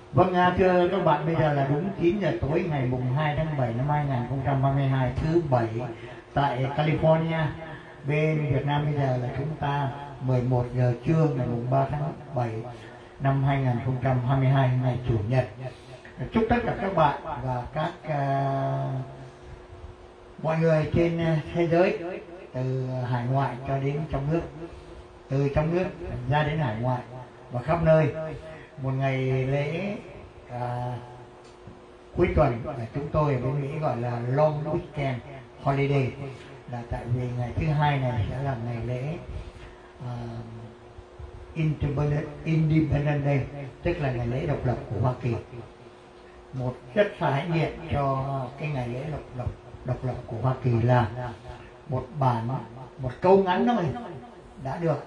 Vâng, thưa các bạn, bây giờ là đúng 9 giờ tối ngày mùng 2 tháng 7 năm 2022, thứ Bảy tại California. Bên Việt Nam bây giờ là chúng ta 11 giờ trưa ngày mùng 3 tháng 7 năm 2022, ngày Chủ nhật. Chúc tất cả các bạn và các mọi người trên thế giới, từ hải ngoại cho đến trong nước, từ trong nước ra đến hải ngoại và khắp nơi, một ngày lễ cuối tuần mà chúng tôi ở bên Mỹ gọi là long weekend holiday, là tại vì ngày thứ hai này sẽ là ngày lễ Independence Day, tức là ngày lễ độc lập của Hoa Kỳ. Một rất là hãnh diện cho cái ngày lễ độc lập của Hoa Kỳ là một câu ngắn thôi đã được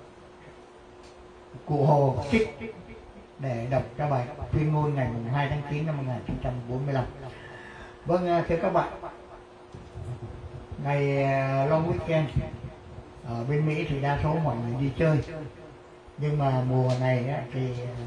cụ Hồ trích để đọc cho bài tuyên ngôn ngày 2 tháng 9 năm 1945. Vâng, thưa các bạn, ngày long weekend ở bên Mỹ thì đa số mọi người đi chơi, nhưng mà mùa này thì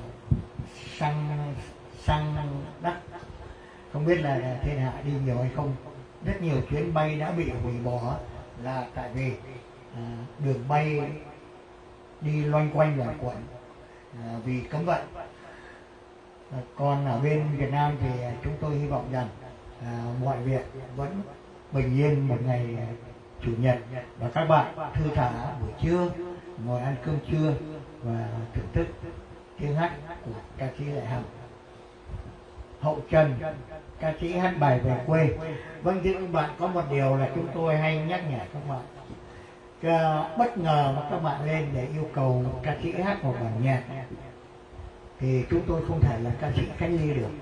xăng đắt, không biết là thiên hạ đi nhiều hay không. Rất nhiều chuyến bay đã bị hủy bỏ là tại vì đường bay đi loanh quanh luẩn quẩn vì cấm vận. Còn ở bên Việt Nam thì chúng tôi hy vọng rằng mọi việc vẫn bình yên một ngày Chủ nhật, và các bạn thư thả buổi trưa, ngồi ăn cơm trưa và thưởng thức tiếng hát của ca sĩ Lệ Hằng. Hậu Trần, ca sĩ hát bài về quê. Vâng, thưa các bạn, có một điều là chúng tôi hay nhắc nhở các bạn, bất ngờ mà các bạn lên để yêu cầu ca sĩ hát một bản nhạc thì chúng tôi không thể là ca sĩ Khánh Ly được.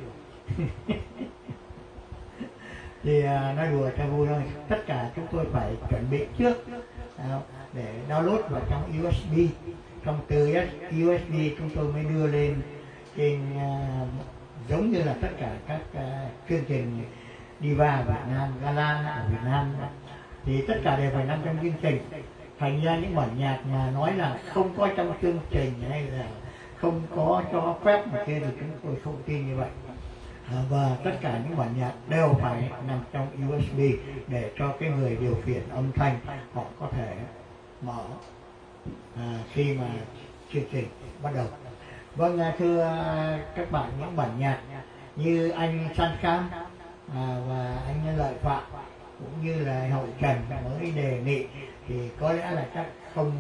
Thì nói đùa cho vui thôi, tất cả chúng tôi phải chuẩn bị trước để download vào trong USB. Trong từ USB chúng tôi mới đưa lên trên, giống như là tất cả các chương trình Diva Việt Nam, Gala ở Việt Nam, thì tất cả đều phải nằm trong chương trình. Thành ra những bản nhạc mà nói là không có trong chương trình hay là không có cho phép mà kia thì chúng tôi không tin như vậy. Và tất cả những bản nhạc đều phải nằm trong USB để cho cái người điều khiển âm thanh họ có thể mở khi mà chương trình bắt đầu. Vâng, thưa các bạn, những bản nhạc như anh San Cam và anh Lợi Phạm cũng như là Hậu Trần mới đề nghị thì có lẽ là chắc không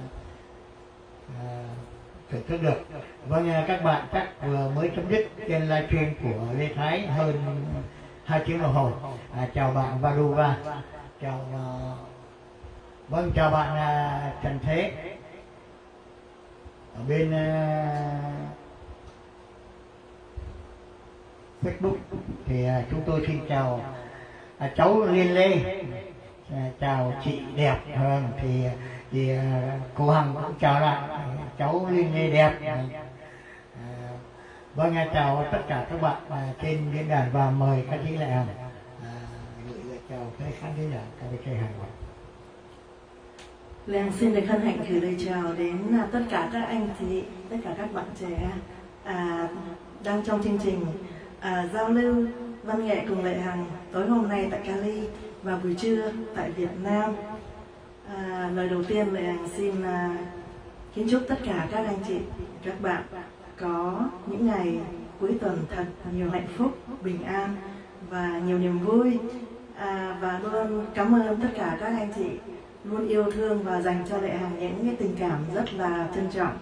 thưởng thức được. Vâng, các bạn chắc vừa mới chấm dứt trên livestream của Lê Thái hơn 2 tiếng đồng hồ. Chào bạn Varuva, chào bạn Trần Thế ở bên Facebook. Thì chúng tôi xin chào cháu Liên Lê, chào chị đẹp. Thì cô Hằng cũng chào lại cháu Liên Lê đẹp. Vâng, chào tất cả các bạn trên diễn đàn và mời ca sĩ Lệ Hằng gửi lời chào tới khán thính giả KBK Hải Ngoại. Lê Hằng xin được hân hạnh gửi lời chào đến tất cả các anh chị, tất cả các bạn trẻ đang trong chương trình giao lưu văn nghệ cùng Lệ Hằng tối hôm nay tại Cali và buổi trưa tại Việt Nam. Lời đầu tiên Lệ Hằng xin kính chúc tất cả các anh chị, các bạn có những ngày cuối tuần thật nhiều hạnh phúc, bình an và nhiều niềm vui. Và luôn cảm ơn tất cả các anh chị luôn yêu thương và dành cho Lệ Hằng những cái tình cảm rất là trân trọng,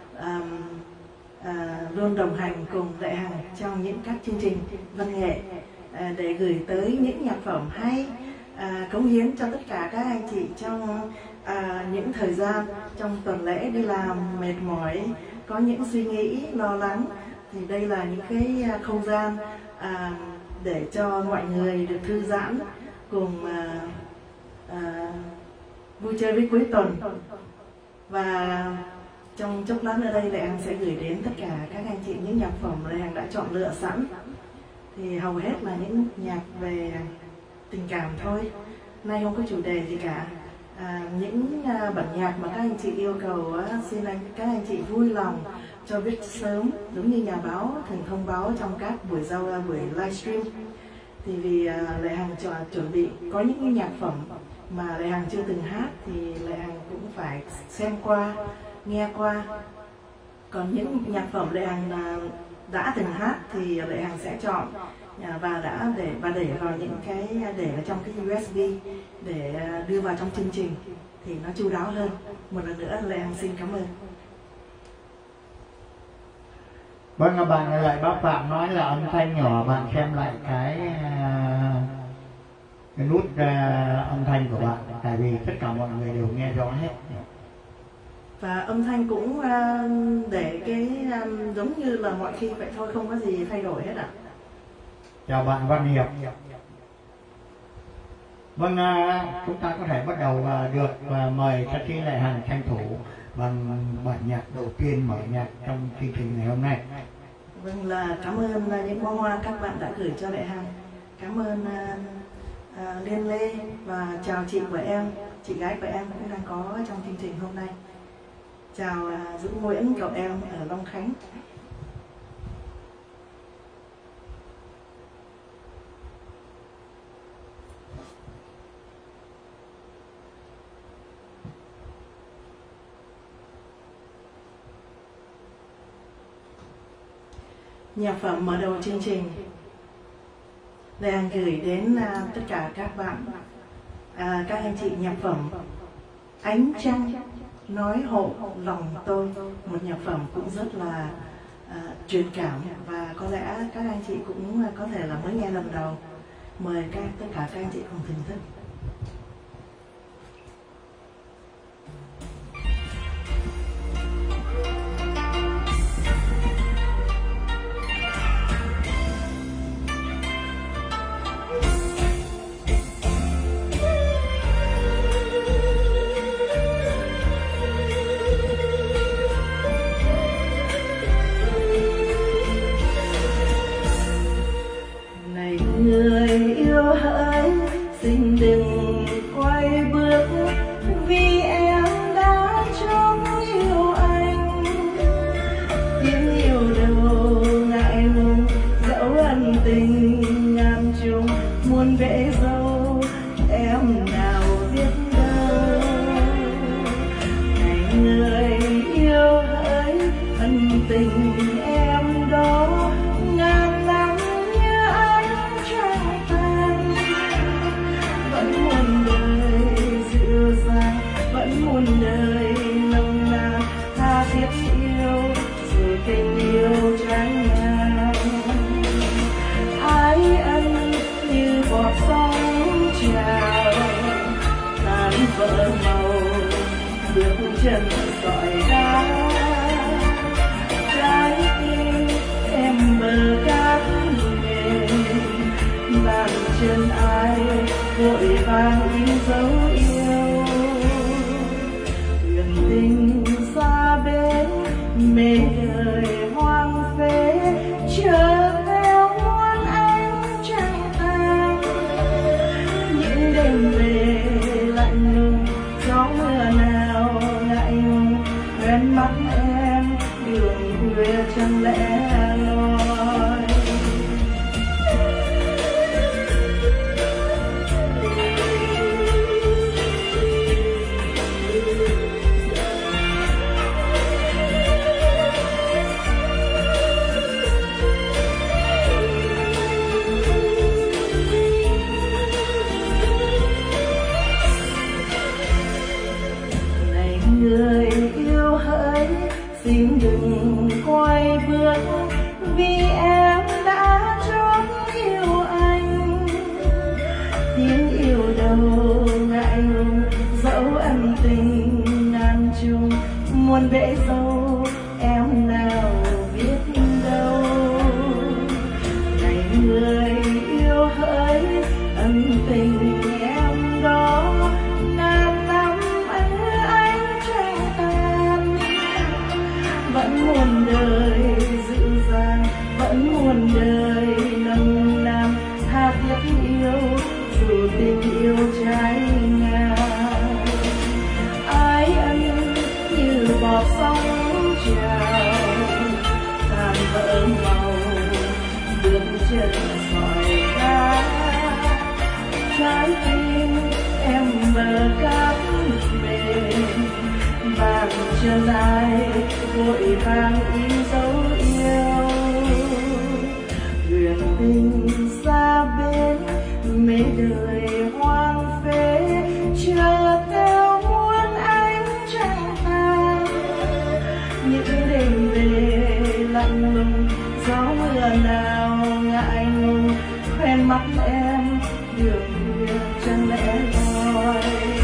luôn đồng hành cùng Lệ Hằng trong những các chương trình văn nghệ để gửi tới những nhạc phẩm hay, cống hiến cho tất cả các anh chị trong những thời gian trong tuần lễ đi làm mệt mỏi, có những suy nghĩ lo lắng, thì đây là những cái không gian để cho mọi người được thư giãn cùng vui chơi với cuối tuần. Và trong chốc lát nữa đây Lệ Hằng sẽ gửi đến tất cả các anh chị những nhạc phẩm Lệ Hằng đã chọn lựa sẵn, thì hầu hết là những nhạc về tình cảm thôi, nay không có chủ đề gì cả. Những bản nhạc mà các anh chị yêu cầu xin các anh chị vui lòng cho biết sớm, giống như nhà báo thường thông báo trong các buổi livestream. Thì vì Lệ Hằng chuẩn bị có những cái nhạc phẩm mà Lệ Hằng chưa từng hát thì Lệ Hằng cũng phải xem qua, nghe qua. Còn những nhạc phẩm Lệ Hằng đã từng hát thì Lệ Hằng sẽ chọn và để vào những cái để vào trong cái USB để đưa vào trong chương trình thì nó chu đáo hơn. Một lần nữa Lệ Hằng xin cảm ơn. Vâng, bạn lại bác Phạm nói là âm thanh nhỏ, bạn xem lại cái nút âm thanh của bạn, tại vì tất cả mọi người đều nghe rõ hết. Và âm thanh cũng để cái giống như là mọi khi vậy thôi, không có gì thay đổi hết ạ. Chào bạn Văn Hiệp. Vâng, chúng ta có thể bắt đầu được mời ca sĩ Lệ Hằng tranh thủ bằng bản nhạc đầu tiên mở nhạc trong chương trình ngày hôm nay. Vâng, là cảm ơn những bó hoa các bạn đã gửi cho Lệ Hằng. Cảm ơn Liên Lê và chào chị của em, chị gái của em cũng đang có trong chương trình hôm nay. Chào Dũng Nguyễn, cậu em ở Long Khánh. Nhạc phẩm mở đầu chương trình Lệ Hằng gửi đến tất cả các bạn, các anh chị, nhạc phẩm Ánh Trăng Nói Hộ Lòng Tôi, một nhạc phẩm cũng rất là truyền cảm và có lẽ các anh chị cũng có thể là mới nghe lần đầu. Mời tất cả các anh chị cùng thưởng thức. Xin đừng quay bước vì em đã trông yêu anh. Tiếng yêu đâu ngại ngùng, dẫu ân tình ngàn trùng muôn bể dâu, em nào biết đâu. Này người yêu hỡi, ân tình em đó ngàn năm như ánh trăng tan. Vẫn muôn đời dịu dàng, vẫn muôn đời nồng nàn, tha thiết yêu dù tình yêu trái ngang. Ái ân như bọt sóng trào, tàn vỡ màu bước chân dọi đá. Trái tim em bờ cát mềm, bàn chân ai vội vàng in dấu yêu. Thuyền tình xa bến, mê đời hoang phế, chờ theo muôn ánh trăng tan. Những đêm về lạnh lùng, gió mưa nào ngại ngùng, quen mắt em đường khuya chẳng lẽ loi. Người yêu hỡi, xin đừng quay bước vì em đã trốn yêu anh. Tiếng yêu đâu ngại ngùng, dẫu ân tình ngàn trùng muôn bể dâu, em nào biết đâu. Này người yêu hỡi, ân tình em đó ngàn năm ánh trăng tan. Vẫn muôn đời dịu dàng, vẫn muôn đời nồng nàn, tha thiết yêu dù tình yêu trái ngang. Ái ân như bọt sóng trào, chợt sỏi ra trái tim em bờ cát mềm, bàn chân ai vội vàng in dấu yêu, huyền tình xa bên mê đời hoang phế, chờ theo muôn ánh trăng tàn. Những đêm về lạnh lùng gió mưa nào ngại ngùng, khoen mắt em đường khuya chẳng lẽ loi.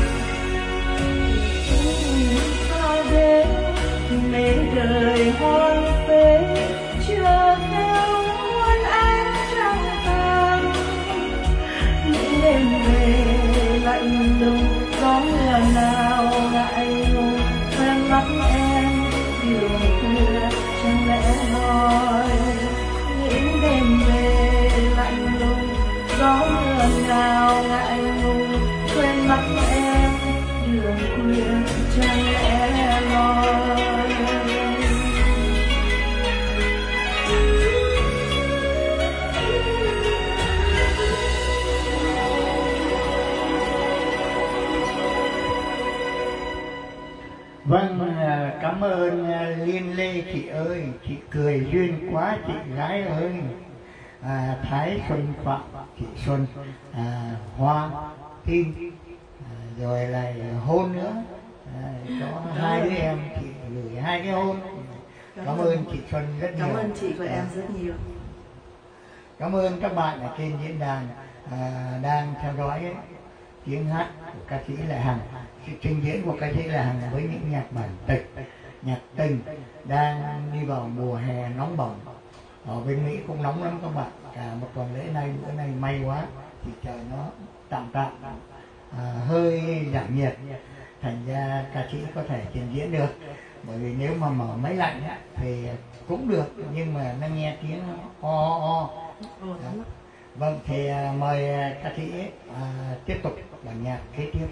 Sao đến mê đời hoang phế, chờ theo muôn ánh trăng tàn. Những đêm về lạnh lùng gió mưa nào ngại ngùng, khoen mắt em đường khuya chẳng lẽ loi. Những đêm về lạnh lùng gió mưa nào ngại ngùng, quên mắt em đường khuya chẳng lẽ loi. Vâng, cảm ơn Liên Lê chị ơi, chị cười duyên quá chị gái ơi. Thái Xuân Phạm, chị Xuân, Hoa Kim, rồi lại hôn nữa, có hai đứa em, chị gửi hai cái hôn. Cảm ơn chị Xuân rất nhiều. Cảm ơn chị của em rất nhiều. Cảm ơn các bạn ở trên diễn đàn đang theo dõi tiếng hát của ca sĩ Lệ Hằng, sự trình diễn của ca sĩ Lệ Hằng với những nhạc bản tịch, nhạc tình đang đi vào mùa hè nóng bỏng. Ở bên Mỹ cũng nóng lắm các bạn, cả một tuần lễ nay, bữa nay may quá thì trời nó tạm hơi giảm nhiệt, thành ra ca sĩ có thể trình diễn được. Bởi vì nếu mà mở máy lạnh thì cũng được, nhưng mà nó nghe tiếng o. Vâng, thì mời ca sĩ tiếp tục bản nhạc kế tiếp.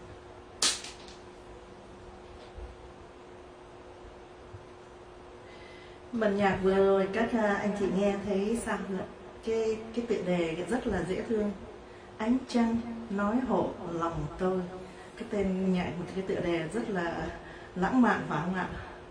Bản nhạc vừa rồi các anh chị nghe thấy sao nữa? Cái tựa đề rất là dễ thương, Ánh Trăng Nói Hộ Lòng Tôi. Cái tên nhạc, một cái tựa đề rất là lãng mạn phải không ạ?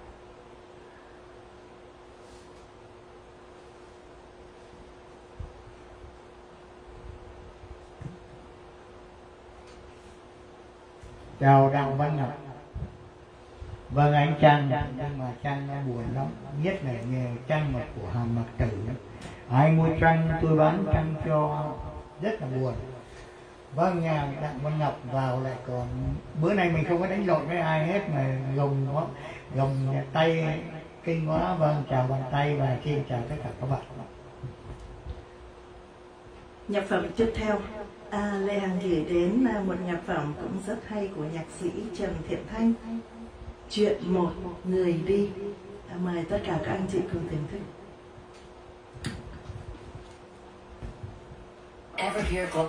Chào Đặng Văn Ngọc. Vâng, anh Trăng, nhưng mà Trăng buồn lắm, nhất là nghề Trăng mà của Hàm Mặc Tử. Ai mua trăng tôi bán trăng cho, rất là buồn. Vâng, nhà Đặng Văn Ngọc vào lại còn bữa nay mình không có đánh lộn với ai hết mà gồng tay kinh quá. Vâng, chào bàn tay và xin chào tất cả các bạn. Nhạc phẩm tiếp theo Lê Hằng gửi đến một nhạc phẩm cũng rất hay của nhạc sĩ Trần Thiện Thanh, Chuyện Một Người Đi. Mời tất cả các anh chị cùng thưởng thức. Ever hear go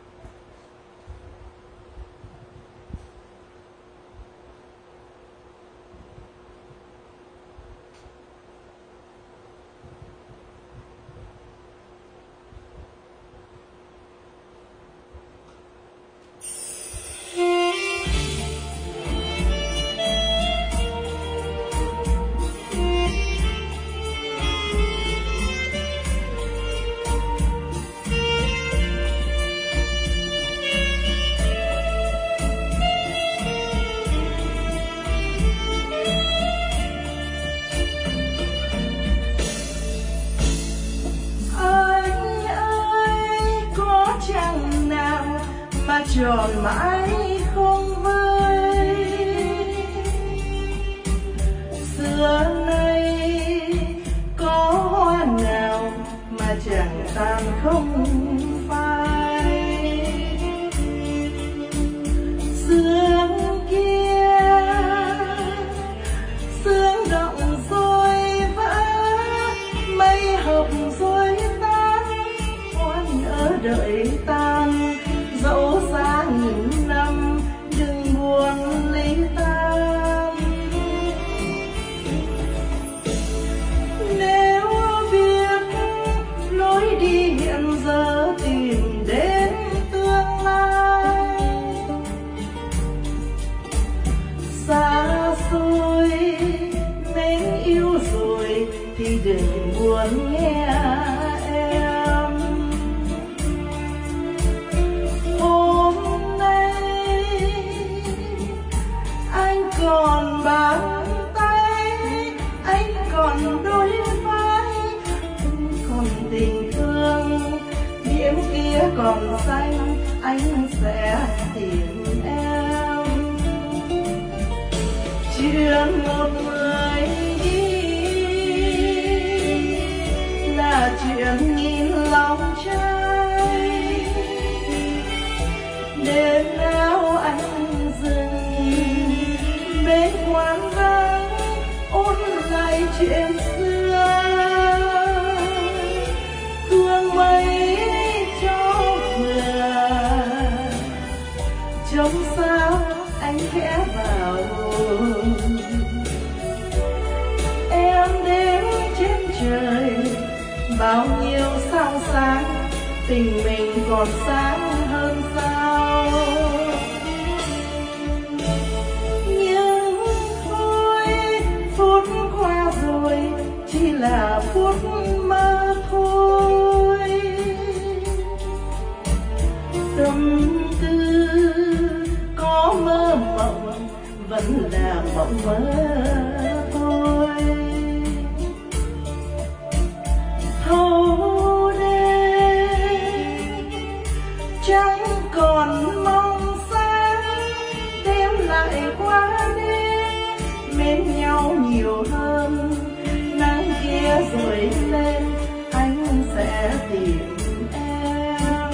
tròn mãi không vơi, xưa nay có hoa nào mà chẳng tàn không phai. Sương kia sương động rồi vỡ, mây hợp rồi tan, oan ở đợi tan. Dẫu xa nghìn năm đừng buồn ly tan. Nếu biết lối đi vẫn nghe em. Hôm nay anh còn bàn tay, anh còn đôi vai, còn tình thương biển kia còn xanh, anh sẽ tìm em. Chuyện một người đi là chuyện nghìn lòng trai, đêm nào anh dừng bên quán vắng ôn lại chuyện xưa, thương mấy cho vừa trông sao anh khẽ vào. Em đến trên trời bao nhiêu sao sáng, tình mình còn sáng hơn sao. Nhưng thôi phút qua rồi chỉ là phút mơ thôi, tâm tư có mơ mộng vẫn là mộng mơ thôi. Thâu đêm chẳng còn mong sáng, đêm lại qua đêm mến nhau nhiều hơn. Nắng kia rồi lên anh sẽ tìm em.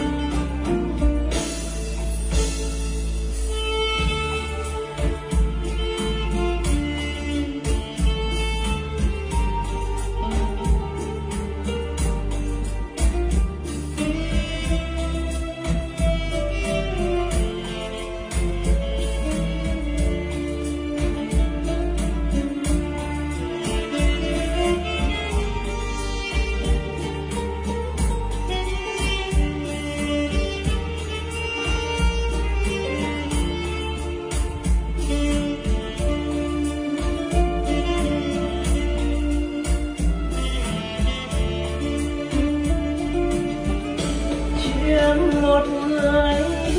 Một người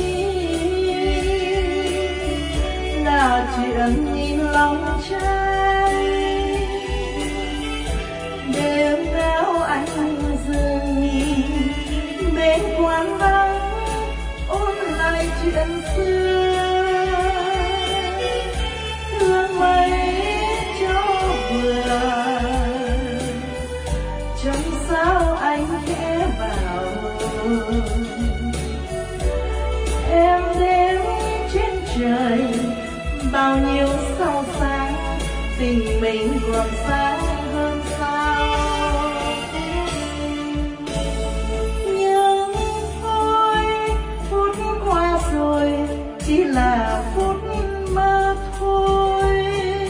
là chuyện nghìn lòng trai, đêm nào anh dừng bên quán vắng ôn lại chuyện xưa, thương mấy cho vừa chẳng sao anh ghé vào. Em đến trên trời bao nhiêu sao sáng, tình mình còn sáng hơn sao. Nhưng thôi phút qua rồi chỉ là phút mơ thôi,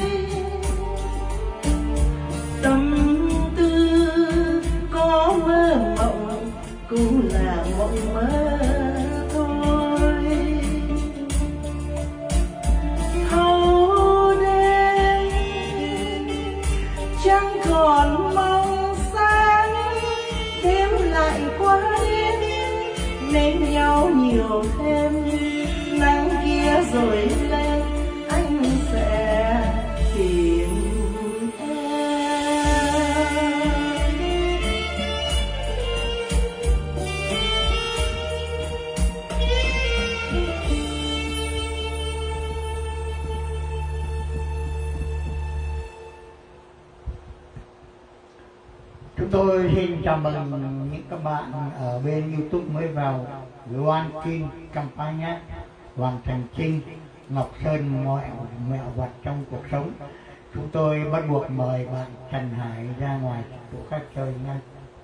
tâm tư có mơ mộng cũng là mộng mơ thôi. Thâu đêm chẳng còn mong sáng, đêm lại qua đêm nên nhau nhiều thêm. Nắng kia rồi lên anh sẽ tìm Chúng tôi xin chào mừng những các bạn ở bên YouTube mới vào. Loan Kim Campaign, Hoàng Thành Trinh, Ngọc Sơn, mọi mẹo vật trong cuộc sống. Chúng tôi bắt buộc mời bạn Trần Hải ra ngoài chỗ khác chơi nha.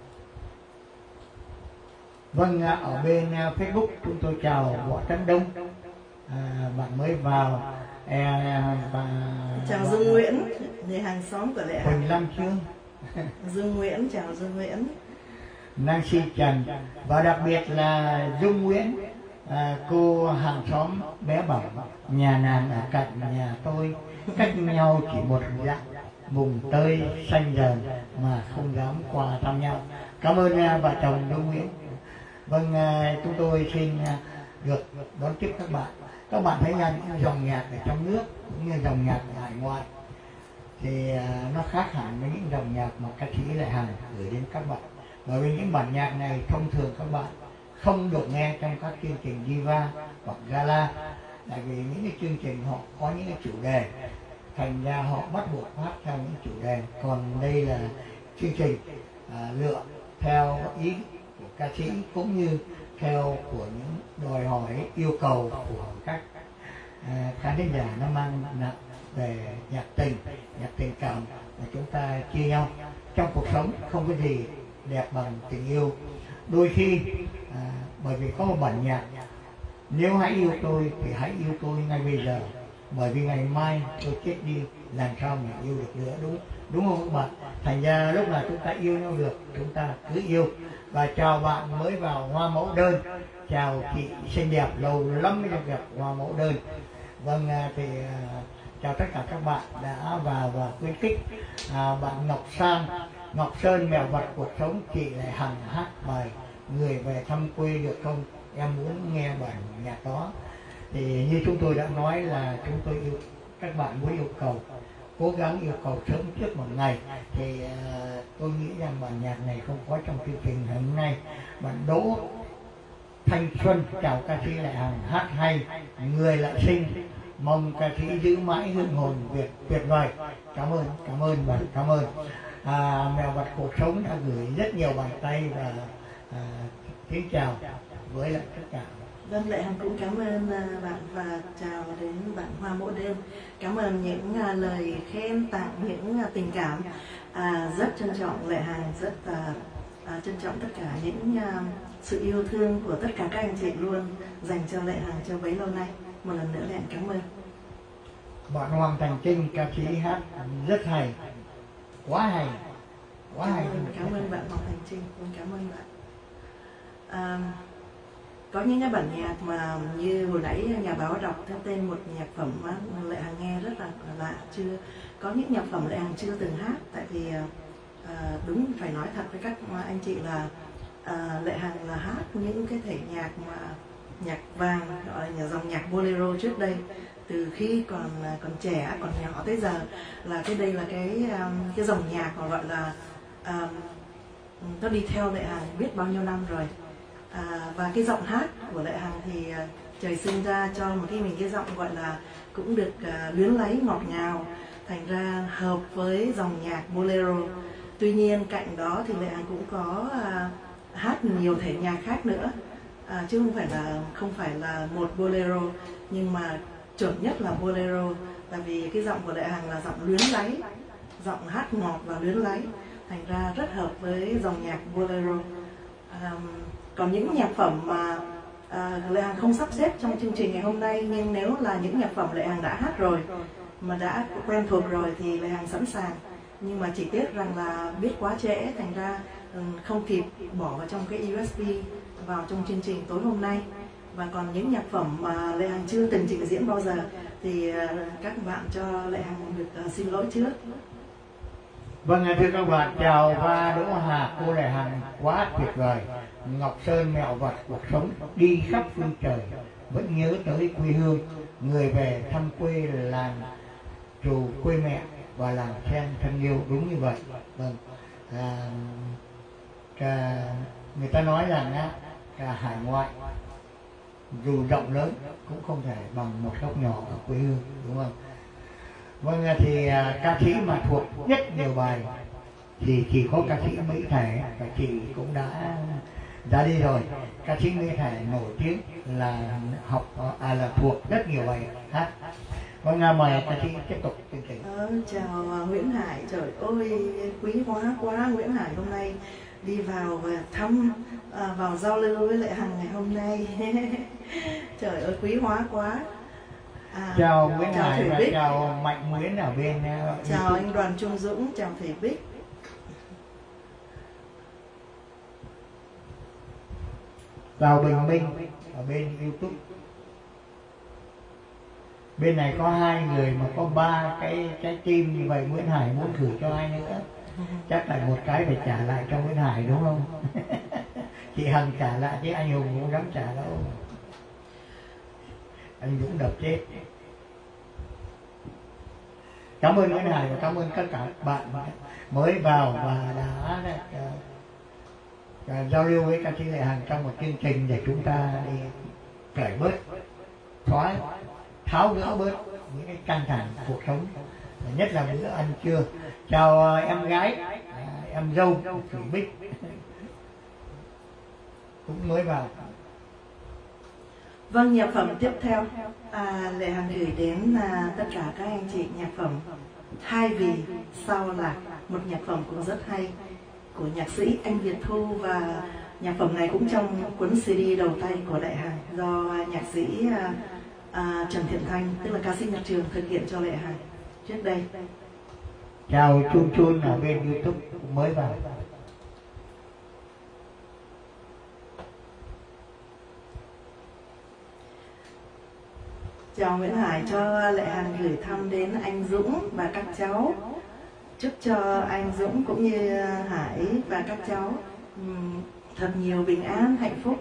Vâng, ở bên Facebook chúng tôi chào Võ Tấn Đông, bạn mới vào. Chào Dương Nguyễn, người hàng xóm của Lệ Huỳnh Lam Trương. Dương Nguyễn, chào Dương Nguyễn. Nancy Trần, và đặc biệt là Dung Nguyễn, cô hàng xóm bé bỏng, nhà nàng ở cạnh nhà tôi, cách nhau chỉ một dặm, vùng tơi xanh dần mà không dám qua thăm nhau. Cảm ơn vợ chồng Đỗ Nguyễn. Vâng, chúng tôi xin được đón tiếp các bạn. Các bạn thấy những dòng nhạc ở trong nước cũng như dòng nhạc ở hải ngoại thì nó khác hẳn với những dòng nhạc mà ca sĩ Lệ Hằng gửi đến các bạn. Bởi vì những bản nhạc này thông thường các bạn không được nghe trong các chương trình diva hoặc gala, tại vì những cái chương trình họ có những cái chủ đề, thành ra họ bắt buộc hát theo những chủ đề. Còn đây là chương trình lựa theo ý của ca sĩ cũng như theo của những đòi hỏi yêu cầu của các khán thính giả, nó mang nặng về nhạc tình cảm mà chúng ta chia nhau. Trong cuộc sống không có gì đẹp bằng tình yêu. Đôi khi bởi vì có một bản nhạc: nếu hãy yêu tôi thì hãy yêu tôi ngay bây giờ, bởi vì ngày mai tôi chết đi làm sao mà yêu được nữa. Đúng không các bạn? Thành ra lúc nào chúng ta yêu nhau được, chúng ta cứ yêu. Và chào bạn mới vào Hoa Mẫu Đơn. Chào chị xinh đẹp, lâu lắm mới được gặp Hoa Mẫu Đơn. Vâng, thì chào tất cả các bạn đã vào và khuyến khích bạn Ngọc Sơn mèo vật cuộc sống. Chị lại Hằng hát bài Người về thăm quê được không? Em muốn nghe bản nhạc đó. Thì như chúng tôi đã nói là chúng tôi yêu các bạn muốn yêu cầu, cố gắng yêu cầu sớm trước một ngày. Thì tôi nghĩ rằng bản nhạc này không có trong chương trình hôm nay. Bạn Đỗ Thanh Xuân: chào ca sĩ Lệ Hằng hát hay, người lại xinh, mong ca sĩ giữ mãi hương hồn Việt tuyệt vời. Cảm ơn bạn, cảm ơn. Mèo vật cuộc sống đã gửi rất nhiều bàn tay và kính chào với lại tất cả. Vâng, Lệ Hằng cũng cảm ơn bạn và chào đến bạn Hoa Mẫu Đêm. Cảm ơn những lời khen tặng, những tình cảm. Rất trân trọng Lệ Hằng, rất trân trọng tất cả những sự yêu thương của tất cả các anh chị luôn dành cho Lệ Hằng cho bấy lâu nay. Một lần nữa Lệ Hằng cảm ơn. Bạn Hoàng Thành Trinh, ca sĩ hát rất hay, quá hay. Cảm ơn bạn Hoàng Thành Trinh, cảm ơn bạn. Có những cái bản nhạc mà như hồi nãy nhà báo đọc theo tên một nhạc phẩm mà Lệ Hằng nghe rất là lạ, chưa có những nhạc phẩm Lệ Hằng chưa từng hát. Tại vì đúng phải nói thật với các anh chị là Lệ Hằng là hát những cái thể nhạc mà nhạc vàng, gọi là dòng nhạc bolero trước đây, từ khi còn trẻ, còn nhỏ tới giờ, là đây là cái dòng nhạc mà gọi là nó đi theo Lệ Hằng biết bao nhiêu năm rồi. Và cái giọng hát của Lệ Hằng thì trời sinh ra cho một cái giọng gọi là cũng được luyến láy ngọt ngào, thành ra hợp với dòng nhạc bolero. Tuy nhiên cạnh đó thì Lệ Hằng cũng có hát nhiều thể nhạc khác nữa, chứ không phải là một bolero, nhưng mà chuẩn nhất là bolero. Tại vì cái giọng của Lệ Hằng là giọng luyến láy, giọng hát ngọt và luyến láy, thành ra rất hợp với dòng nhạc bolero. Còn những nhạc phẩm mà Lệ Hằng không sắp xếp trong chương trình ngày hôm nay, nhưng nếu là những nhạc phẩm Lệ Hằng đã hát rồi mà đã quen thuộc rồi thì Lệ Hằng sẵn sàng. Nhưng mà chỉ tiếc rằng là biết quá trễ, thành ra không kịp bỏ vào trong cái USB vào trong chương trình tối hôm nay. Và còn những nhạc phẩm mà Lệ Hằng chưa từng trình diễn bao giờ thì các bạn cho Lệ Hằng được xin lỗi trước. Vâng, thưa các bạn, chào và Đỗ Hà, cô Lệ Hằng quá tuyệt vời. Ngọc Sơn mẹo vật cuộc sống, đi khắp phương trời vẫn nhớ tới quê hương, người về thăm quê làng trù quê mẹ và làng sen thân yêu. Đúng như vậy. Vâng, người ta nói rằng cả hải ngoại dù rộng lớn cũng không thể bằng một góc nhỏ ở quê hương, đúng không? Vâng, thì ca sĩ mà thuộc rất nhiều bài thì chỉ có ca sĩ Mỹ Thể, và chị cũng đã ra đi rồi. Ca sĩ Mỹ Thể nổi tiếng là là thuộc rất nhiều bài hát. Vâng, mời ca sĩ tiếp tục chương trình. Chào Nguyễn Hải, trời ơi quý hóa quá. Nguyễn Hải hôm nay đi vào và thăm, vào giao lưu với Lệ Hằng ngày hôm nay. Trời ơi quý hóa quá. Chào Nguyễn Hải và chào Mạnh Nguyễn ở bên chào anh Đoàn Trung Dũng, chào thầy Bích. Chào Bình Minh ở bên YouTube. Bên này có 2 người mà có 3 cái trái tim như vậy, Nguyễn Hải muốn gửi cho ai nữa? Chắc là một cái phải trả lại cho Nguyễn Hải đúng không? Chị Hằng trả lại chứ anh Hùng không dám trả đâu. Anh Dũng đập chết. Cảm ơn Nguyễn Hải và cảm ơn tất cả bạn mới vào và đã giao lưu với ca sĩ Lệ Hằng trong một chương trình để chúng ta đi cởi bớt, tháo gỡ bớt những cái căng thẳng cuộc sống, nhất là bữa ăn trưa. Chào em gái, em dâu Thủy Bích cũng mới vào. Vâng, nhạc phẩm tiếp theo Lệ Hằng gửi đến tất cả các anh chị nhạc phẩm Hai Vì Sao Lạc, một nhạc phẩm cũng rất hay của nhạc sĩ Anh Việt Thu, và nhạc phẩm này cũng trong cuốn CD đầu tay của Lệ Hằng do nhạc sĩ Trần Thiện Thanh, tức là ca sĩ nhạc trường, thực hiện cho Lệ Hằng trước đây. Chào Chun Chun ở bên YouTube mới vào. Chào Nguyễn Hải cho Lệ Hằng gửi thăm đến anh Dũng và các cháu. Chúc cho anh Dũng cũng như Hải và các cháu thật nhiều bình an, hạnh phúc.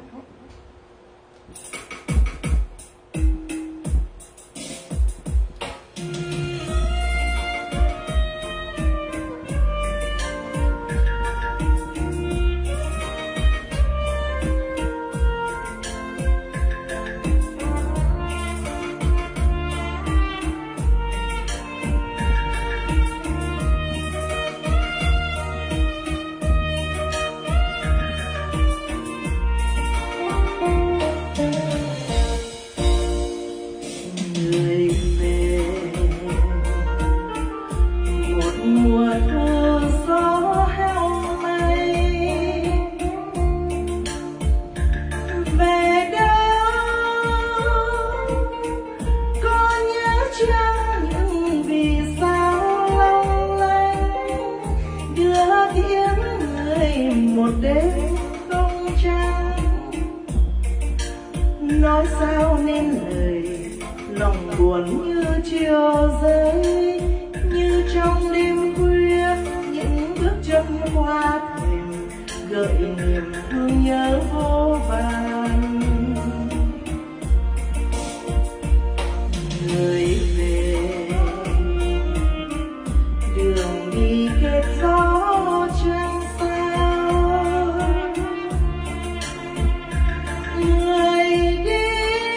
Nói sao nên lời, lòng buồn như chiều rơi, như trong đêm khuya những bước chân qua thềm gợi niềm thương nhớ vô vàn. Người về đường đi kết gió trăng sao, người đi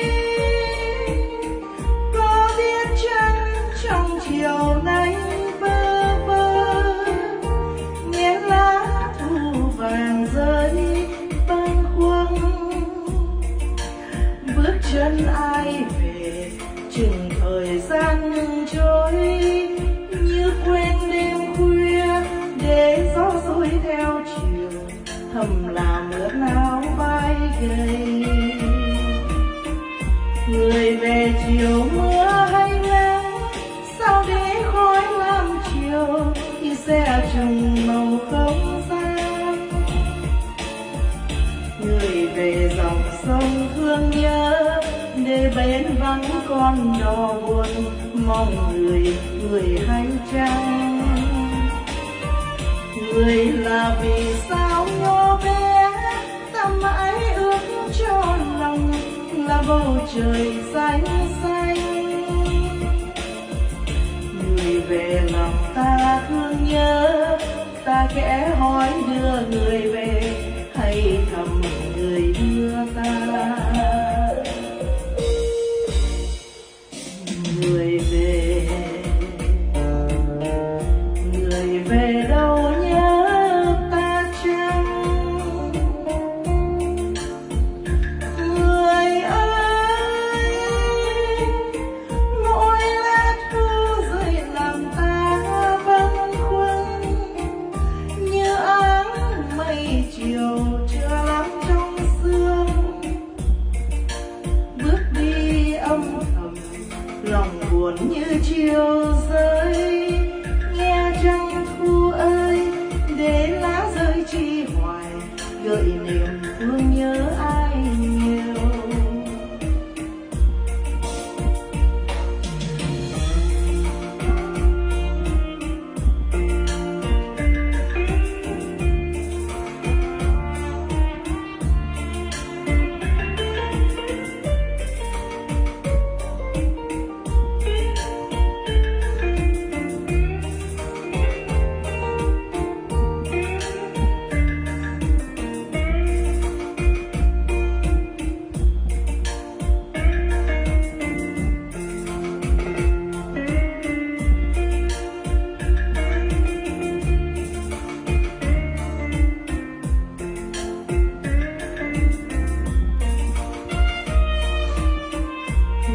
có biết chăng trong chiều nay bơ vơ nghe lá thu vàng rơi bâng khuâng, bước chân ai về chừng thời gian ngừng trôi, như quên đêm khuya để gió xối theo chiều thầm làm ướt áo vai gầy. Người về chiều mưa hay nắng, sao để khói lam chiều khi xe trùng màu không gian. Người về dòng sông thương nhớ để bên vắng con đò buồn, mong người hay chăng. Người là vì sao nhỏ bé ta mãi ước cho lòng là bầu trời xanh xanh. Người về lòng ta thương nhớ, ta khẽ hỏi đưa người về hay thầm người đưa ta. Người về đâu nhớ ta chăng. Người ơi, mỗi lá thu rơi làm ta bâng khuâng, như áng mây chiều chưa lắm trong sương. Bước đi âm thầm lòng buồn như chiều rơi, nghe trăng thu ơi để lá rơi chi hoài gợi niềm thương nhớ ai nhiều.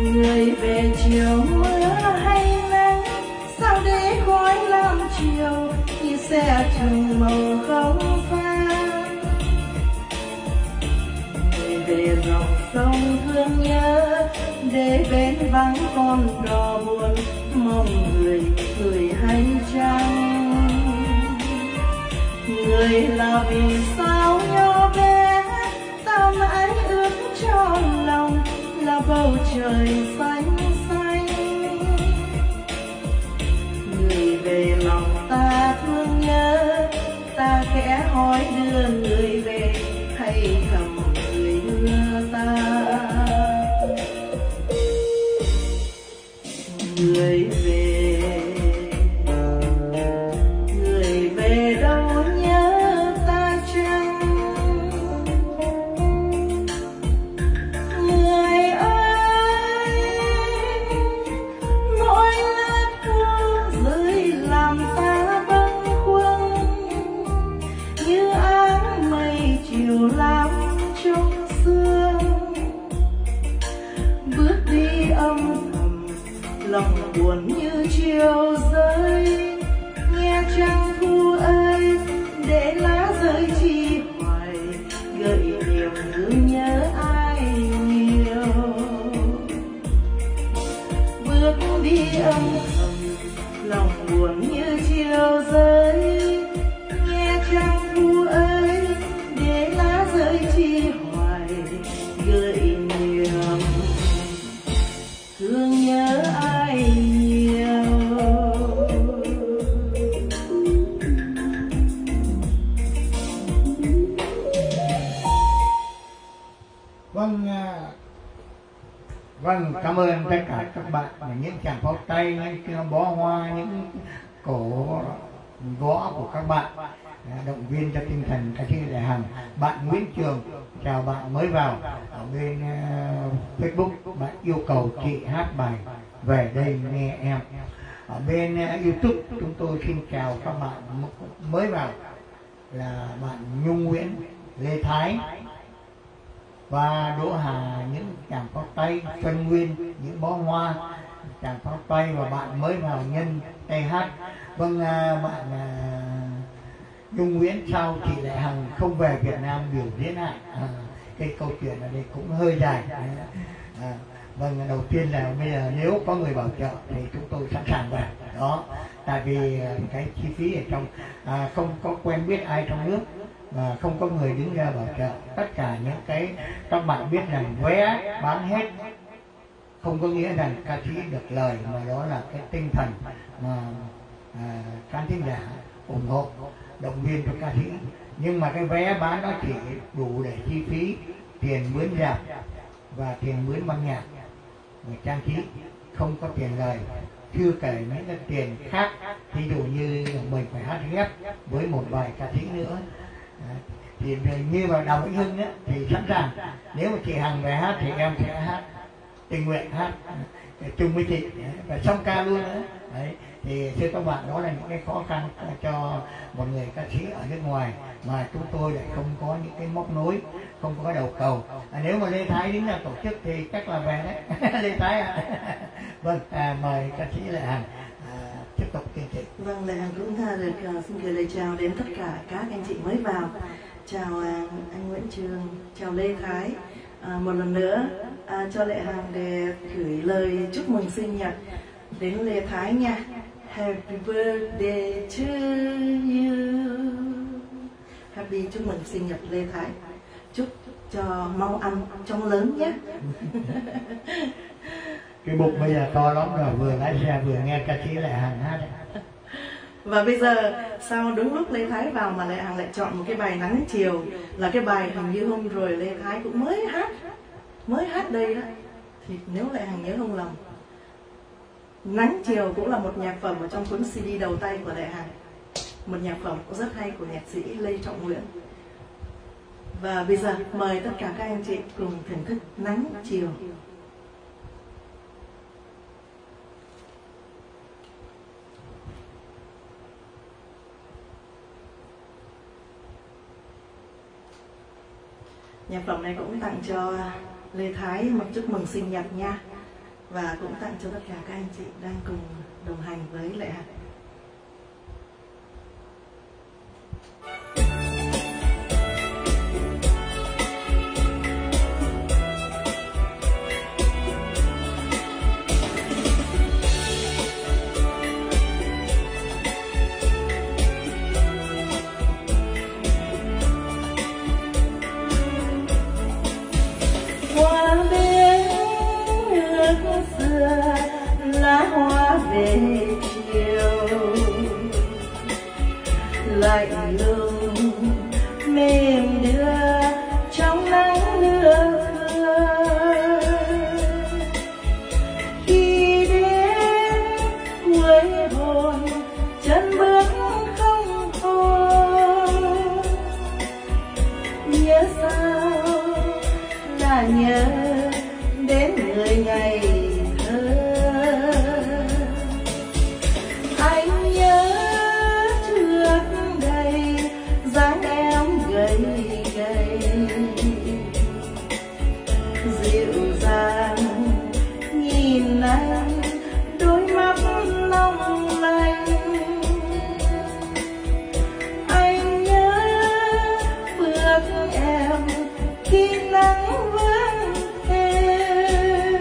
Người về chiều mưa hay nắng, sao để khói làm chiều như xe trùng màu không pha. Người về dòng sông thương nhớ, để bên vắng con đò buồn, mong người cười hay chăng. Người là vì sao nhỏ bé, ta mãi ước cho lòng là bầu trời xanh xanh. Người về lòng ta thương nhớ, ta khẽ hỏi đưa người về, hay thầm người đưa ta. Người về đâu nhớ ta chăng? Người ơi, mỗi lát thu rơi làm ta bâng khuâng, như áng mây chiều lam trong sương. Bước đi âm thầm, lòng buồn như chiều rơi, nghe trăng thu ơi để lá rơi chi hoài, gợi niềm thương nhớ ai nhiều. Bước đi âm thầm, lòng buồn như chiều rơi, nghe trăng thu ơi để lá rơi chi hoài, gợi niềm thương nhớ ai nhiều. Vâng, cảm ơn tất cả các bạn, những chàng pháo tay, những bó hoa, những cổ gõ của các bạn động viên cho tinh thần ca sĩ Lệ Hằng. Bạn Nguyễn Trường, chào bạn mới vào ở bên Facebook, bạn yêu cầu chị hát bài Về Đây Nghe Em. Ở bên YouTube chúng tôi xin chào các bạn mới vào là bạn Nhung Nguyễn, Lê Thái và Đỗ Hà, những chàng pháo tay, Xuân Nguyên, những bó hoa, chàng pháo tay và bạn mới vào Nhân TH. Vâng, bạn Nhung Nguyễn, sao chị Lệ Hằng không về Việt Nam biểu diễn lại? Cái câu chuyện ở đây cũng hơi dài. Vâng, đầu tiên là bây giờ nếu có người bảo trợ thì chúng tôi sẵn sàng về đó, tại vì cái chi phí ở trong không có quen biết ai trong nước và không có người đứng ra bảo trợ. Tất cả những cái các bạn biết rằng vé bán hết không có nghĩa rằng ca sĩ được lời, mà đó là cái tinh thần mà khán thính giả ủng hộ động viên cho ca sĩ. Nhưng mà cái vé bán nó chỉ đủ để chi phí tiền mướn rạp và tiền mướn ban nhạc và trang trí, không có tiền lời. Chưa kể mấy cái tiền khác, ví dụ như mình phải hát ghép với một vài ca sĩ nữa. Thì như vào Đào Vĩnh Hưng ấy, thì sẵn sàng, nếu mà chị Hằng về hát thì em sẽ hát tình nguyện, hát chung với chị và song ca luôn nữa. Đấy, thì thưa các bạn, đó là những cái khó khăn cho một người ca sĩ ở nước ngoài mà chúng tôi lại không có những cái móc nối, không có đầu cầu. Nếu mà Lê Thái đứng ra tổ chức thì chắc là về đấy. Lê Thái ạ. Vâng, mời ca sĩ Lệ Hằng tiếp tục chương trình. Vâng, Lệ Hằng cũng được xin gửi lời chào đến tất cả các anh chị mới vào. Chào anh Nguyễn Trường, chào Lê Thái. Một lần nữa cho Lệ Hằng để gửi lời chúc mừng sinh nhật đến Lê Thái nha. Happy birthday to you. Happy, chúc mừng sinh nhật Lê Thái. Chúc cho mau ăn trong lớn nhé. Cái bụng bây giờ to lắm rồi, vừa lái xe vừa nghe ca sĩ Lệ Hằng hát. Và bây giờ sau đúng lúc Lê Thái vào mà Lệ Hằng lại chọn một cái bài Nắng Chiều, là cái bài hình như hôm rồi Lê Thái cũng mới hát đây đó. Thì nếu Lệ Hằng nhớ không lầm, Nắng Chiều cũng là một nhạc phẩm ở trong cuốn CD đầu tay của Lệ Hằng, một nhạc phẩm cũng rất hay của nhạc sĩ Lê Trọng Nguyễn. Và bây giờ mời tất cả các anh chị cùng thưởng thức Nắng Chiều. Nhạc phẩm này cũng tặng cho Lê Thái một chúc mừng sinh nhật nha. và cũng tặng cho tất cả các anh chị đang cùng đồng hành với Lệ Hằng. Lá hoa về chiều lạnh lùng mềm đưa trong nắng lưa thưa. Khi đến cuối hồn chân bước không hồn, nhớ sao là nhớ đến người ngày dịu dàng nhìn anh, đôi mắt long lanh. Anh nhớ bước em khi nắng vẫn êm,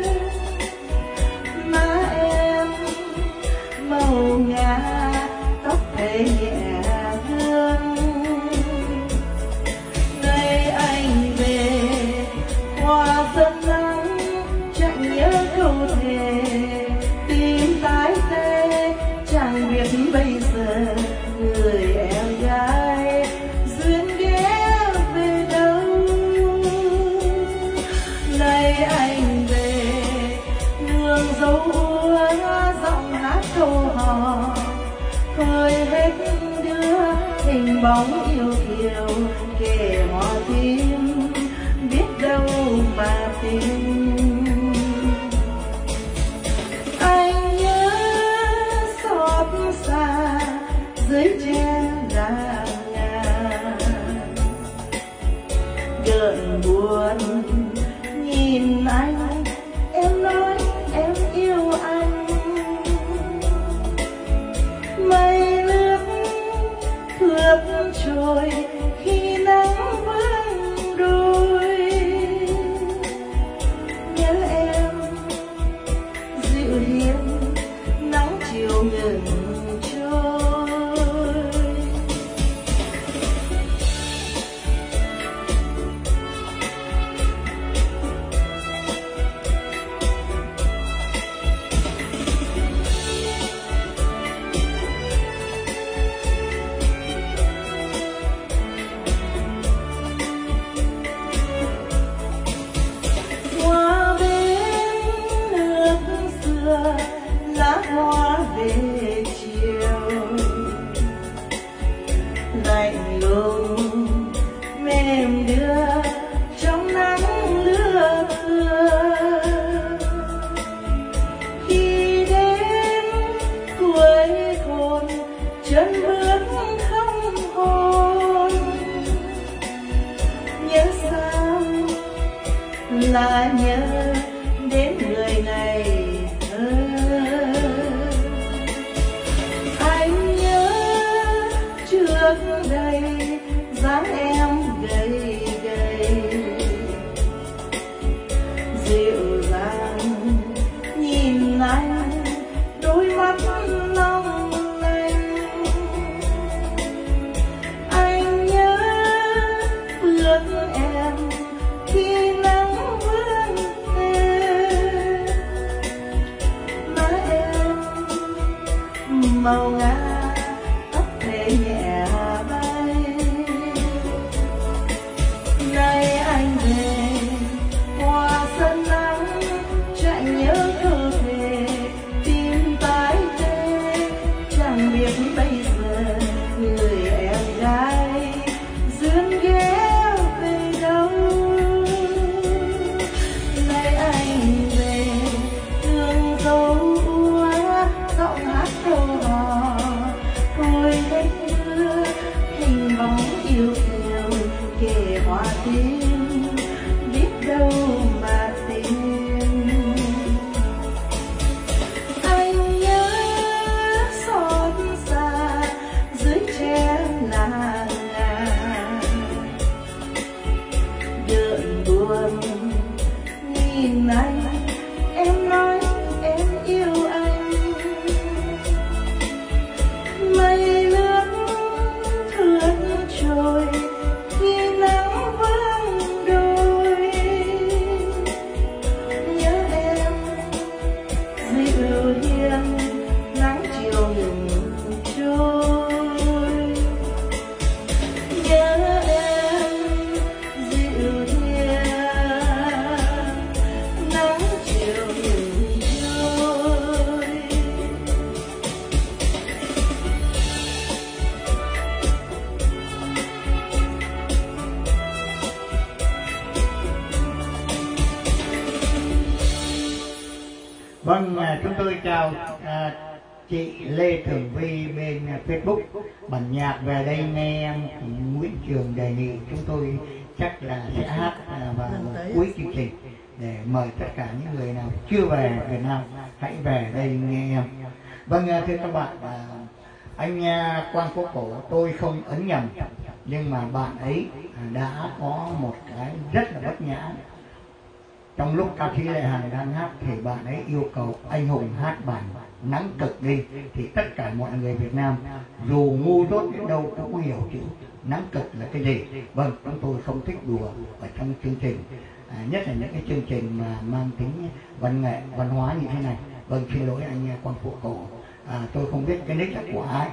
má em màu ngà tóc thề nhẹ hương. Ngày anh về hoa dần nắng chẳng nhớ câu thề, tim tái tê chẳng biết bây giờ người em gái duyên ghé về đâu. Này anh về nương dấu úa giọng hát câu hò, khơi hết đưa hình bóng yêu kiều kể mò tim biết đâu mà tìm. Anh nhớ xót xa dưới che đàn nhà, gợn buồn nhìn anh em nói em yêu anh. Mây lướt phượt trôi khi nắng vẫn đôi, nhớ em dịu hiền nắng chiều ngừng trôi. Lá hoa về chiều lạnh lùng mềm đưa trong nắng lưa thưa. Khi đến cuối hồn chân bước không hồn, nhớ sao là nhớ đến người này. Anh nhớ trước đây dáng em gầy gầy, dịu dàng nhìn anh, đôi mắt long lanh. Anh nhớ bước em khi nắng vẫn êm, má em màu ngà tóc thề nhẹ bay. Nay anh về hoa sân nắng chẳng nhớ cơ thể, tim tái tê chẳng biết bây giờ người em gái duyên ghé về đâu. Nay anh về nương dấu úa giọng hát câu hò, Vâng, chúng tôi chào chị Lê Thường Vi bên Facebook. Bản nhạc Về Đây Nghe Em Nguyễn Trường đề nghị chúng tôi chắc là sẽ hát vào cuối chương trình để mời tất cả những người nào chưa về Việt Nam hãy về đây nghe em. Vâng, thưa các bạn, anh Quang Phố Cổ tôi không ấn nhầm, nhưng mà bạn ấy đã có một cái rất là bất nhã. Trong lúc ca sĩ Lệ Hằng đang hát thì bạn ấy yêu cầu anh Hùng hát bản Nắng Cực đi, thì tất cả mọi người Việt Nam dù ngu dốt đến đâu cũng hiểu chữ nắng cực là cái gì. Vâng, chúng tôi không thích đùa ở trong chương trình, nhất là những cái chương trình mà mang tính văn nghệ, văn hóa như thế này. Vâng, xin lỗi anh Quang Phố Cổ, tôi không biết cái nick là của ai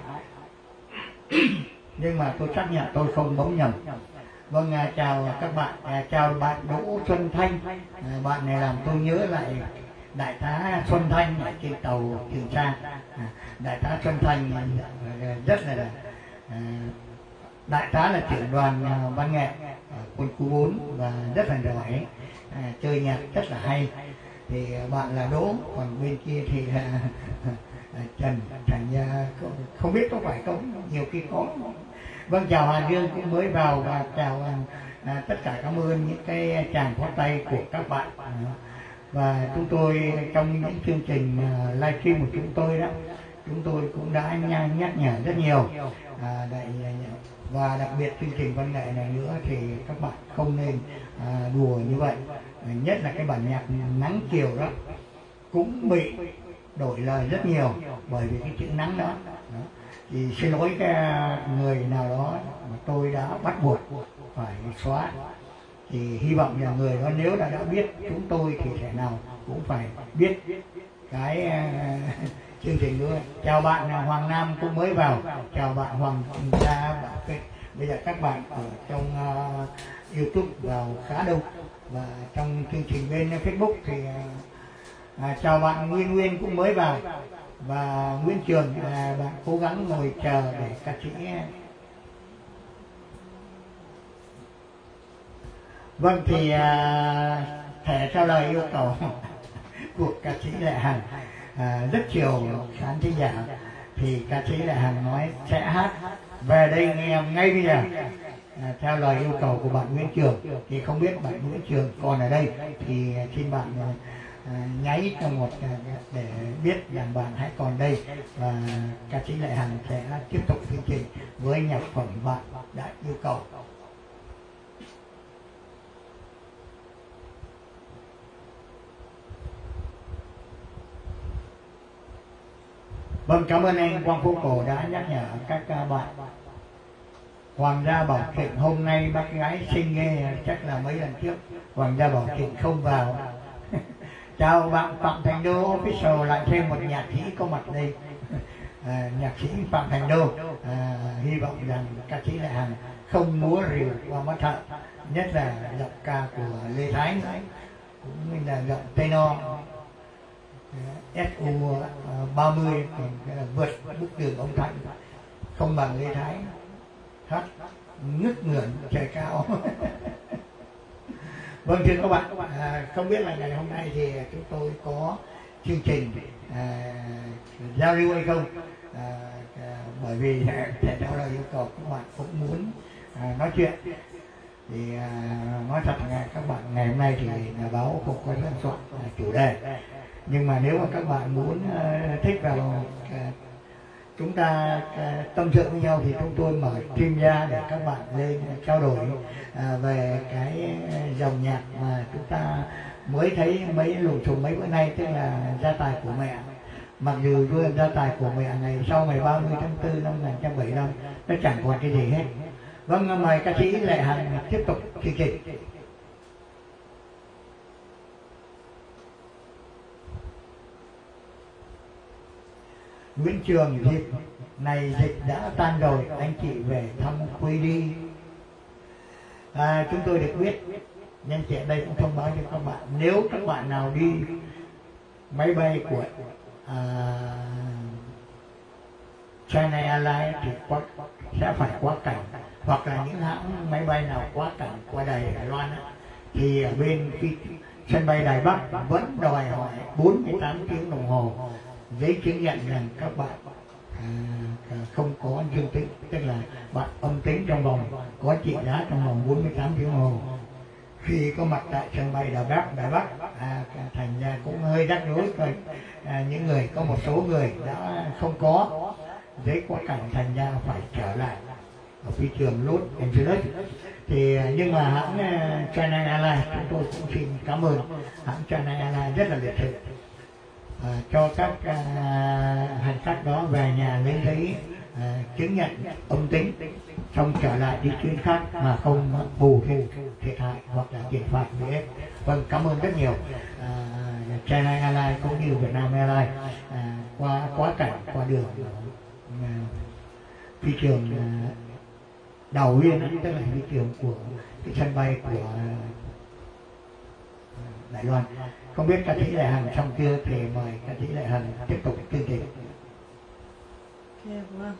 nhưng mà tôi xác nhận tôi không bấm nhầm. Vâng, chào các bạn, chào bạn Đỗ Xuân Thanh. Bạn này làm tôi nhớ lại đại tá Xuân Thanh ở trên tàu Trường Sa. Đại tá Xuân Thanh rất là đại tá là trưởng đoàn văn nghệ quân khu 4 và rất là giỏi, chơi nhạc rất là hay. Thì bạn là Đỗ, còn bên kia thì là Trần, không biết có phải không, nhiều khi có. Vâng, chào Hà Dương cũng mới vào, và chào tất cả, cảm ơn những cái tràng pháo tay của các bạn. Và chúng tôi trong những chương trình livestream của chúng tôi đó, chúng tôi cũng đã nhắc nhở rất nhiều, và đặc biệt chương trình văn nghệ này nữa thì các bạn không nên đùa như vậy. Nhất là cái bản nhạc Nắng Chiều đó cũng bị đổi lời rất nhiều bởi vì cái chữ nắng đó. Thì xin lỗi cái người nào đó mà tôi đã bắt buộc phải xóa, thì hy vọng là người đó nếu đã biết chúng tôi thì thể nào cũng phải biết cái chương trình nữa. Chào bạn Hoàng Nam cũng mới vào, chào bạn Hoàng Gia. Bây giờ các bạn ở trong YouTube vào khá đông, và trong chương trình bên Facebook thì chào bạn Nguyên Nguyên cũng mới vào, và Nguyễn Trường bạn cố gắng ngồi chờ để ca sĩ. Vâng, thì thể theo lời yêu cầu của ca sĩ Lệ Hằng, rất chiều khán thính giả thì ca sĩ Lệ Hằng nói sẽ hát Về Đây Nghe Em ngay bây giờ, theo lời yêu cầu của bạn Nguyễn Trường. Thì không biết bạn Nguyễn Trường còn ở đây thì xin bạn nháy cho một để biết rằng bạn hãy còn đây, và ca sĩ Lệ Hằng sẽ tiếp tục chương trình với nhạc phẩm bạn đã yêu cầu. Vâng, cảm ơn anh Quang Phố Cổ đã nhắc nhở các bạn. Hoàng gia Bảo Thịnh hôm nay bác gái xinh ghê, chắc là mấy lần trước Hoàng gia Bảo Thịnh không vào. Chào bạn Phạm Thành Đô Official, lại thêm một nhạc sĩ có mặt đây, nhạc sĩ Phạm Thành Đô. Hy vọng rằng ca sĩ Lệ Hằng không múa rìu qua mắt thợ, nhất là giọng ca của Lê Thái nữa, cũng như là giọng tenor SU 30 vượt bức tường ông Thành, không bằng Lê Thái hát ngước ngưỡng trời cao. Vâng, thưa các bạn, không biết là ngày hôm nay thì chúng tôi có chương trình giao lưu hay không, bởi vì thể theo lời yêu cầu các bạn cũng muốn nói chuyện. Thì nói thật là các bạn, ngày hôm nay thì nhà báo không có soạn soạn chủ đề, nhưng mà nếu mà các bạn muốn thích vào chúng ta tâm sự với nhau thì chúng tôi mở stream ra để các bạn lên trao đổi về cái dòng nhạc mà chúng ta mới thấy mấy lùm xùm mấy bữa nay, tức là Gia Tài Của Mẹ. Mặc dù Gia Tài Của Mẹ ngày sau ngày 30 tháng 4 năm 1975 nó chẳng còn cái gì hết. Vâng, mời ca sĩ Lệ Hằng tiếp tục chương trình. Nguyễn Trường, dịp này dịch đã tan rồi, anh chị về thăm quê đi. Chúng tôi được biết, nhân tiện đây cũng thông báo cho các bạn, nếu các bạn nào đi máy bay của China Airlines thì sẽ phải quá cảnh, hoặc là những hãng máy bay nào quá cảnh qua Đài Loan thì ở bên sân bay Đài Bắc vẫn đòi hỏi 48 tiếng đồng hồ giấy chứng nhận rằng các bạn không có dương tính, tức là bạn âm tính trong vòng có trị giá trong vòng 48 tiếng đồng hồ khi có mặt tại sân bay Đài Bắc. Thành ra cũng hơi rắc rối thôi. Những người, có một số người đã không có giấy quá cảnh, thành ra phải trở lại ở phi trường Los Angeles. Thì nhưng mà hãng China Airlines, chúng tôi cũng xin cảm ơn hãng China Airlines rất là lịch sự cho các hành khách đó về nhà lấy giấy chứng nhận âm tính, xong trở lại đi chuyến khác mà không bù thêm thiệt hại hoặc là tiền phạt gì hết. Vâng, cảm ơn rất nhiều China Airlines cũng như Vietnam Airlines qua quá cảnh, qua đường phi trường Đào Uyên, tức là phi trường của cái sân bay của Đài Loan. Không biết ca sĩ Lệ Hằng xong chưa thì mời ca sĩ Lệ Hằng tiếp tục chương trình. Vâng.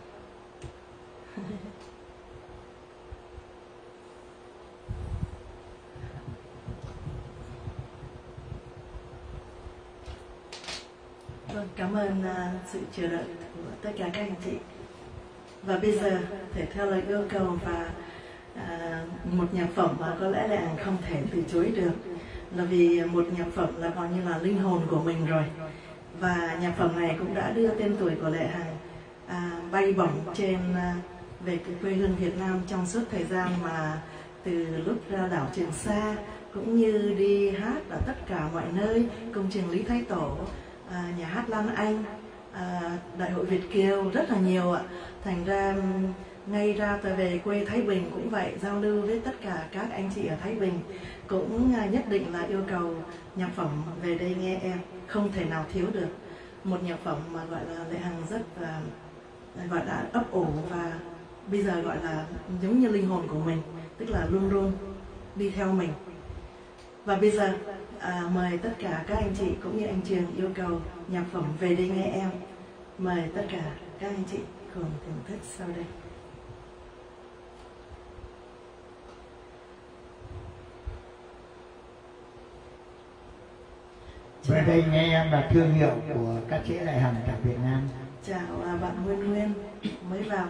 Vâng, cảm ơn sự chờ đợi của tất cả các anh chị. Và bây giờ thể theo lời yêu cầu và một nhạc phẩm mà có lẽ là không thể từ chối được, là vì một nhạc phẩm là coi như là linh hồn của mình rồi. Và nhạc phẩm này cũng đã đưa tên tuổi của Lệ Hằng bay bổng trên về cái quê hương Việt Nam trong suốt thời gian mà từ lúc ra đảo Trường Sa cũng như đi hát ở tất cả mọi nơi, công trình Lý Thái Tổ, nhà hát Lan Anh, Đại hội Việt Kiều, rất là nhiều ạ. Thành ra ngay ra về quê Thái Bình cũng vậy, giao lưu với tất cả các anh chị ở Thái Bình cũng nhất định là yêu cầu nhạc phẩm Về Đây Nghe Em, không thể nào thiếu được. Một nhạc phẩm mà gọi là Lệ Hằng rất gọi là ấp ủ và bây giờ gọi là giống như linh hồn của mình, tức là luôn luôn đi theo mình. Và bây giờ mời tất cả các anh chị cũng như anh Trường yêu cầu nhạc phẩm Về Đây Nghe Em. Mời tất cả các anh chị cùng thưởng thức sau đây. Về Đây Nghe Em là thương hiệu của ca sĩ Lệ Hằng tại Việt Nam. Chào bạn Nguyên mới vào.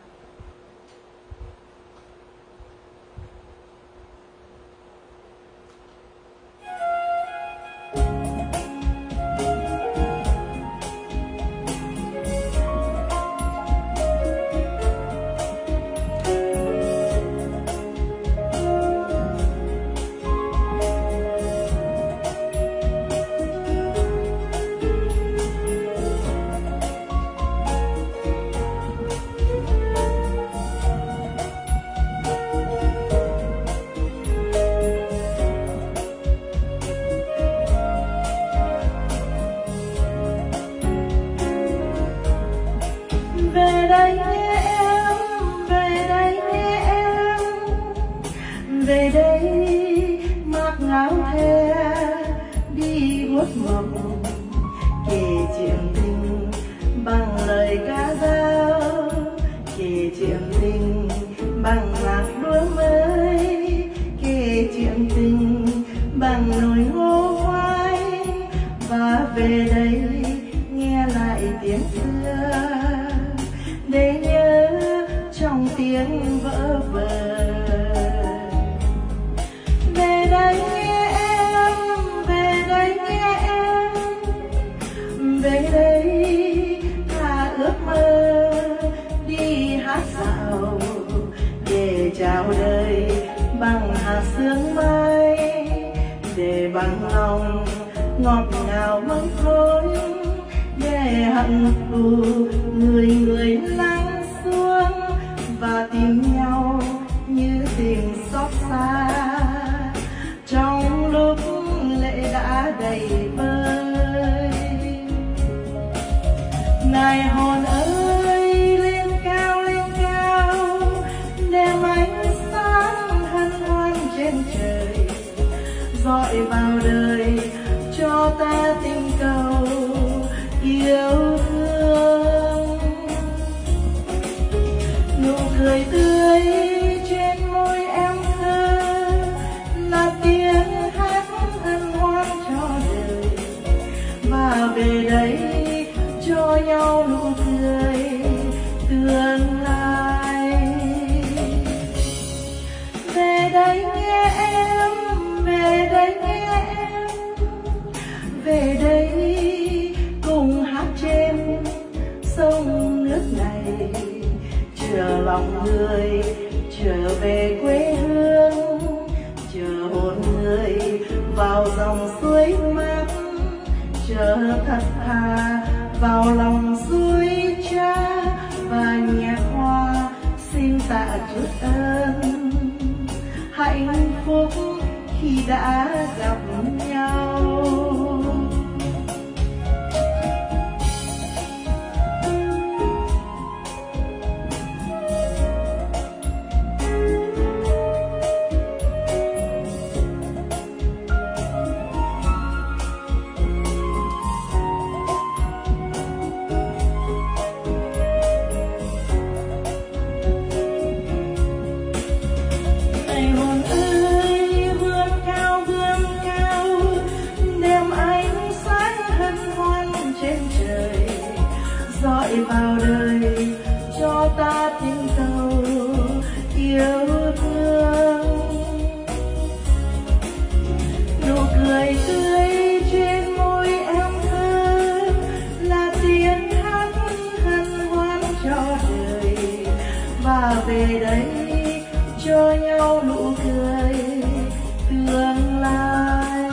Về đây mặc áo the đi guốc mộng, kể chuyện tình bằng lời ca dao, kể chuyện tình bằng nhạc lúa mới, kể chuyện tình bằng nồi ngô khoai. Và về đây nghe lại tiếng xưa để nhớ trong tiếng vỡ vờ. Về đây nghe em, về đây nghe em, về đây ta ước mơ đi hát dạo để chào đời bằng hạt sương mai, để bằng lòng ngọt ngào mong thôi, để hận thù người người lắng xuống và tìm nhau như tình xót xa trong lúc lệ đã đầy vơi. Ngài hồn ơi lên cao đem ánh sáng hân hoan trên trời, dọi vào đời cho ta tình cầu yêu thương. Nụ cười tươi trên môi em thơ là tiếng hát hân hoan đây cho nhau nụ cười tương lai. Về đây nghe em, về đây nghe em, về đây cùng hát trên sông nước này, chờ lòng người trở về quê hương, chờ hồn người vào dòng suối mát, chờ thật thà vào lòng suối cha, và nhạc hoa xin tạ chút ơn hạnh phúc khi đã gặp nhau. Dọi vào đời cho ta tình cầu yêu thương, nụ cười tươi trên môi em thơ là tiếng hát hân hoan cho đời, và về đây cho nhau nụ cười tương lai.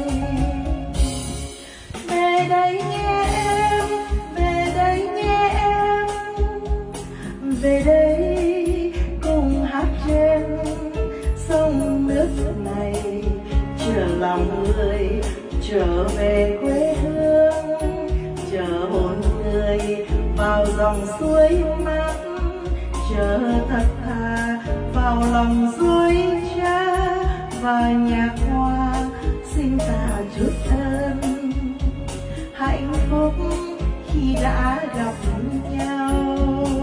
Về đây nghe em, về đây nghe em, về đây cùng hát trên sông nước này, chờ lòng người trở về quê hương, chờ hồn người vào dòng suối mát, chờ thật thà vào lòng suối cha, và nhạc hoa xin tạ chút ơn hạnh phúc khi đã gặp nhau.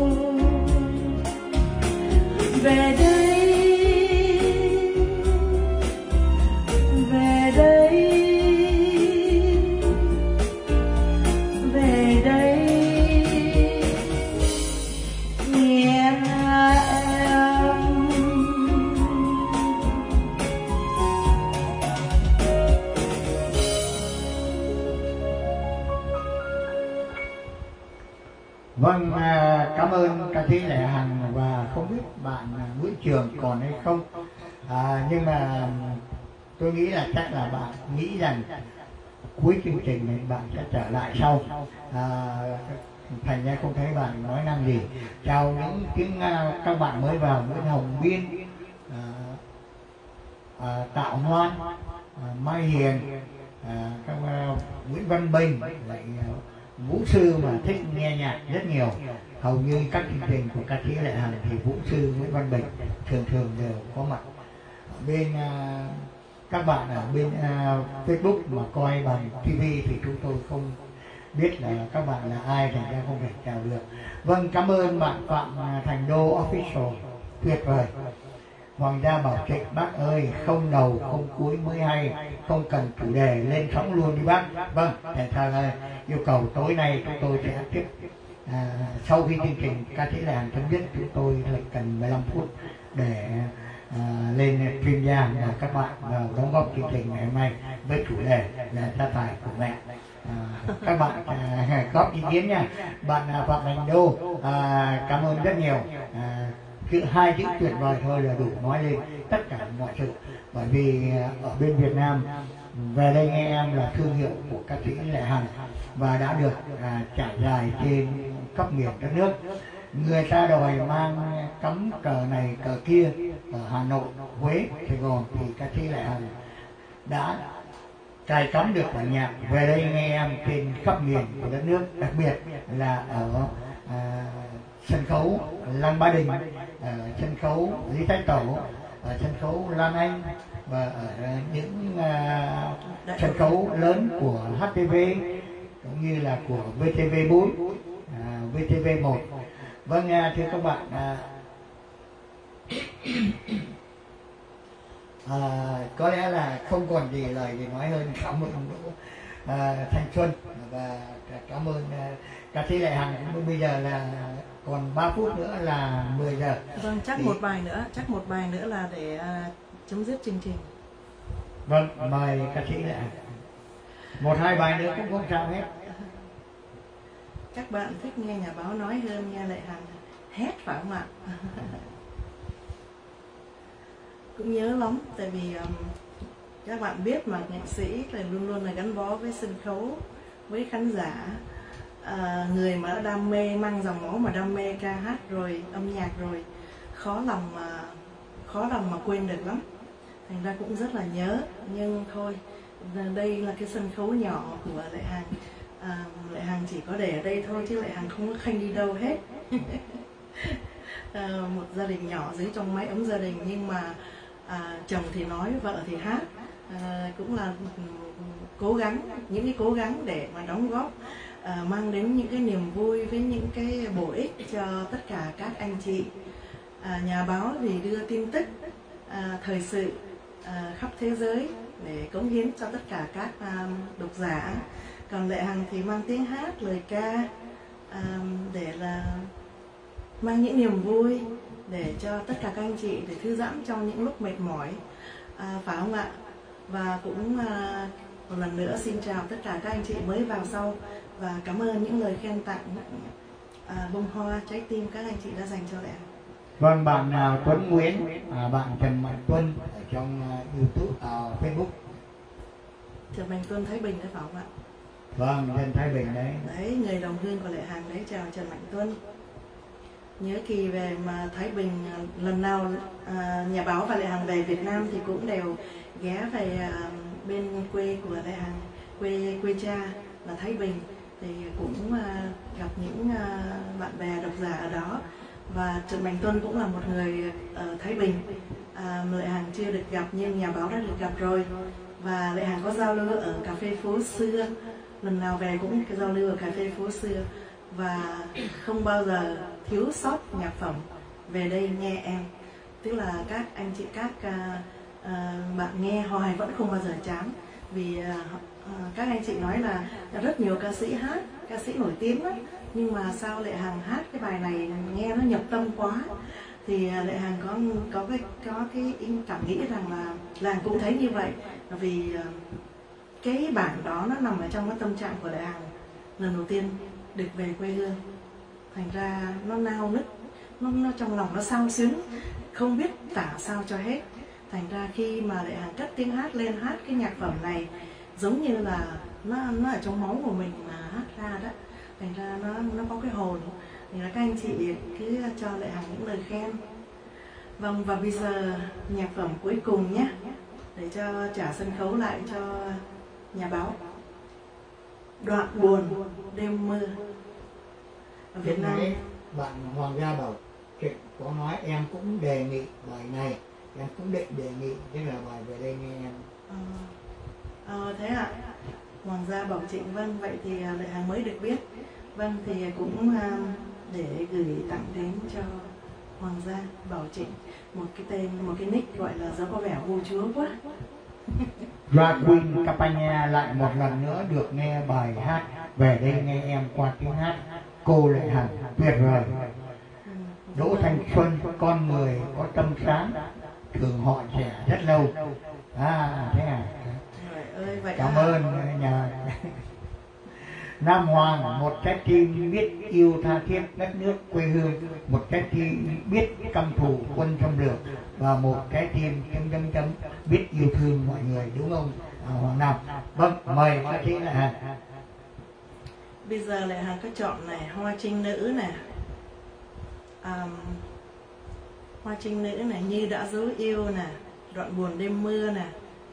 Về đây, về đây, về đây nghe em. Vâng, cảm ơn ca sĩ Lệ Hằng, và không biết bạn Nguyễn Trường còn hay không, nhưng mà tôi nghĩ là chắc là bạn nghĩ rằng cuối chương trình này bạn sẽ trở lại sau, thành ra không thấy bạn nói năng gì. Chào những tiếng các bạn mới vào: Nguyễn Hồng Biên, Tạo Ngoan, Mai Hiền, các Nguyễn Văn Bình, lại vũ sư mà thích nghe nhạc rất nhiều. Hầu như các chương trình của ca sĩ Lệ Hằng thì vũ sư Nguyễn Văn Bình thường đều có mặt. Bên các bạn ở bên Facebook mà coi bằng TV thì chúng tôi không biết là các bạn là ai, thành ra không thể chào được. Vâng, cảm ơn bạn Phạm Thành Đô Official, tuyệt vời. Hoàng gia Bảo Trịnh: bác ơi, không đầu không cuối mới hay, không cần chủ đề, lên sóng luôn đi bác. Vâng, thể thao yêu cầu tối nay chúng tôi sẽ tiếp, sau khi chương trình ca sĩ Lệ Hằng chấm dứt, chúng tôi lại cần 15 phút để lên chuyên gia và các bạn vào đóng góp chương trình ngày hôm nay với chủ đề là gia tài của mẹ. Các bạn góp ý kiến nha. Bạn Phạm Thành Đô, cảm ơn rất nhiều. Hai chữ tuyệt vời thôi là đủ nói lên tất cả mọi sự, bởi vì ở bên Việt Nam Về Đây Nghe Em là thương hiệu của ca sĩ Lệ Hằng và đã được trải dài trên khắp miền đất nước. Người ta đòi mang cắm cờ này cờ kia ở Hà Nội, Huế, Sài Gòn thì ca sĩ Lệ Hằng đã cài cắm được bản nhạc Về Đây Nghe Em trên khắp miền của đất nước, đặc biệt là ở sân khấu Lăng Bá Đình, sân khấu Lý Thái Tổ, ở sân khấu Lan Anh và ở những sân khấu lớn của HTV cũng như là của VTV4, VTV1. Vâng, thưa các bạn, có lẽ là không còn gì lời để nói hơn. Cảm ơn thanh xuân. Và cảm ơn ca sĩ Lệ Hằng. Bây giờ là còn 3 phút nữa là 10 giờ. Vâng, chắc một bài nữa là để chấm dứt chương trình. Vâng, mời ca sĩ Lệ Hằng. 1-2 bài nữa cũng không sao hết. Các bạn thích nghe nhà báo nói hơn nghe Lệ Hằng hét phải không ạ? Cũng nhớ lắm, tại vì các bạn biết mà nghệ sĩ là luôn luôn là gắn bó với sân khấu, với khán giả. Người mà đã đam mê, mang dòng máu mà đam mê ca hát rồi, âm nhạc rồi, khó lòng mà quên được lắm. Thành ra cũng rất là nhớ, nhưng thôi, đây là cái sân khấu nhỏ của Lệ Hằng. Lệ Hằng chỉ có để ở đây thôi chứ Lệ Hằng không có khanh đi đâu hết. Một gia đình nhỏ dưới trong mái ấm gia đình, nhưng mà chồng thì nói, vợ thì hát, cũng là cố gắng, những cái cố gắng để mà đóng góp, mang đến những cái niềm vui với những cái bổ ích cho tất cả các anh chị. Nhà báo thì đưa tin tức, thời sự khắp thế giới để cống hiến cho tất cả các độc giả. Còn Lệ Hằng thì mang tiếng hát, lời ca, để là mang những niềm vui để cho tất cả các anh chị để thư giãn trong những lúc mệt mỏi, phải không ạ? Và cũng một lần nữa xin chào tất cả các anh chị mới vào sau, và cảm ơn những lời khen tặng, bông hoa, trái tim các anh chị đã dành cho Lệ Hằng. Vâng, bạn Tuấn Nguyễn, bạn Trần Mạnh Tuân ở trong YouTube, Facebook. Trần Mạnh Tuân Thái Bình đấy phải không ạ? Vâng, Trần Thái Bình đấy. Đấy, người đồng hương của Lệ Hằng đấy, chào Trần Mạnh Tuân. Nhớ kỳ về mà Thái Bình, lần nào nhà báo và Lệ Hằng về Việt Nam thì cũng đều ghé về bên quê của Lệ Hằng, quê cha là Thái Bình, thì cũng gặp những bạn bè độc giả ở đó. Và Trần Mạnh Tuân cũng là một người ở Thái Bình, Lệ Hằng chưa được gặp nhưng nhà báo đã được gặp rồi. Và Lệ Hằng có giao lưu ở cà phê phố xưa, lần nào về cũng giao lưu ở cà phê phố xưa, và không bao giờ thiếu sót nhạc phẩm Về Đây Nghe Em. Tức là các anh chị, các bạn nghe hoài vẫn không bao giờ chán, vì các anh chị nói là rất nhiều ca sĩ hát, ca sĩ nổi tiếng đó, nhưng mà sao Lệ Hằng hát cái bài này nghe nó nhập tâm quá. Thì Lệ Hằng có cái cảm nghĩ rằng là Làng cũng thấy như vậy, vì cái bản đó nó nằm ở trong cái tâm trạng của Lệ Hằng lần đầu tiên được về quê hương, thành ra nó nao nức, nó trong lòng nó xao xuyến, không biết tả sao cho hết. Thành ra khi mà Lệ Hằng cất tiếng hát lên, hát cái nhạc phẩm này giống như là nó ở trong máu của mình mà hát ra đó, thành ra nó có cái hồn. Thì là các anh chị cứ cho Lệ Hằng những lời khen. Vâng, và bây giờ nhạc phẩm cuối cùng nhé, để cho trả sân khấu lại cho nhà báo. Đoạn Buồn Đêm Mưa. Ở Việt Nam, bạn Hoàng Gia Bảo Trịnh có nói em cũng đề nghị bài này, em cũng định đề nghị, tức là bài Về Đây Nghe Em. Thế ạ. Hoàng Gia Bảo Trịnh, vâng, vậy thì Lệ Hằng mới được biết. Vâng, thì cũng để gửi tặng đến cho Hoàng Gia Bảo Trịnh một cái tên, một cái nick gọi là có vẻ vô chúa quá. Drag Queen Capania lại một lần nữa được nghe bài hát Về Đây Nghe Em qua tiếng hát cô Lệ Hằng tuyệt vời. Đỗ Thanh Xuân, con người có tâm sáng, thường họ trẻ rất lâu. Thế à. Ơi, vậy cảm ơn nhà Nam Hoàng, một trái tim biết yêu tha thiết đất nước quê hương, một trái tim biết căm thù quân xâm lược, và một trái tim biết yêu thương mọi người, đúng không Hoàng Nam? Vâng, mời ca sĩ Lệ Hằng. Bây giờ Lệ Hằng có chọn này, Hoa Trinh Nữ này, Hoa Trinh Nữ này, Như Đã Dấu Yêu này, Đoạn Buồn Đêm Mưa này,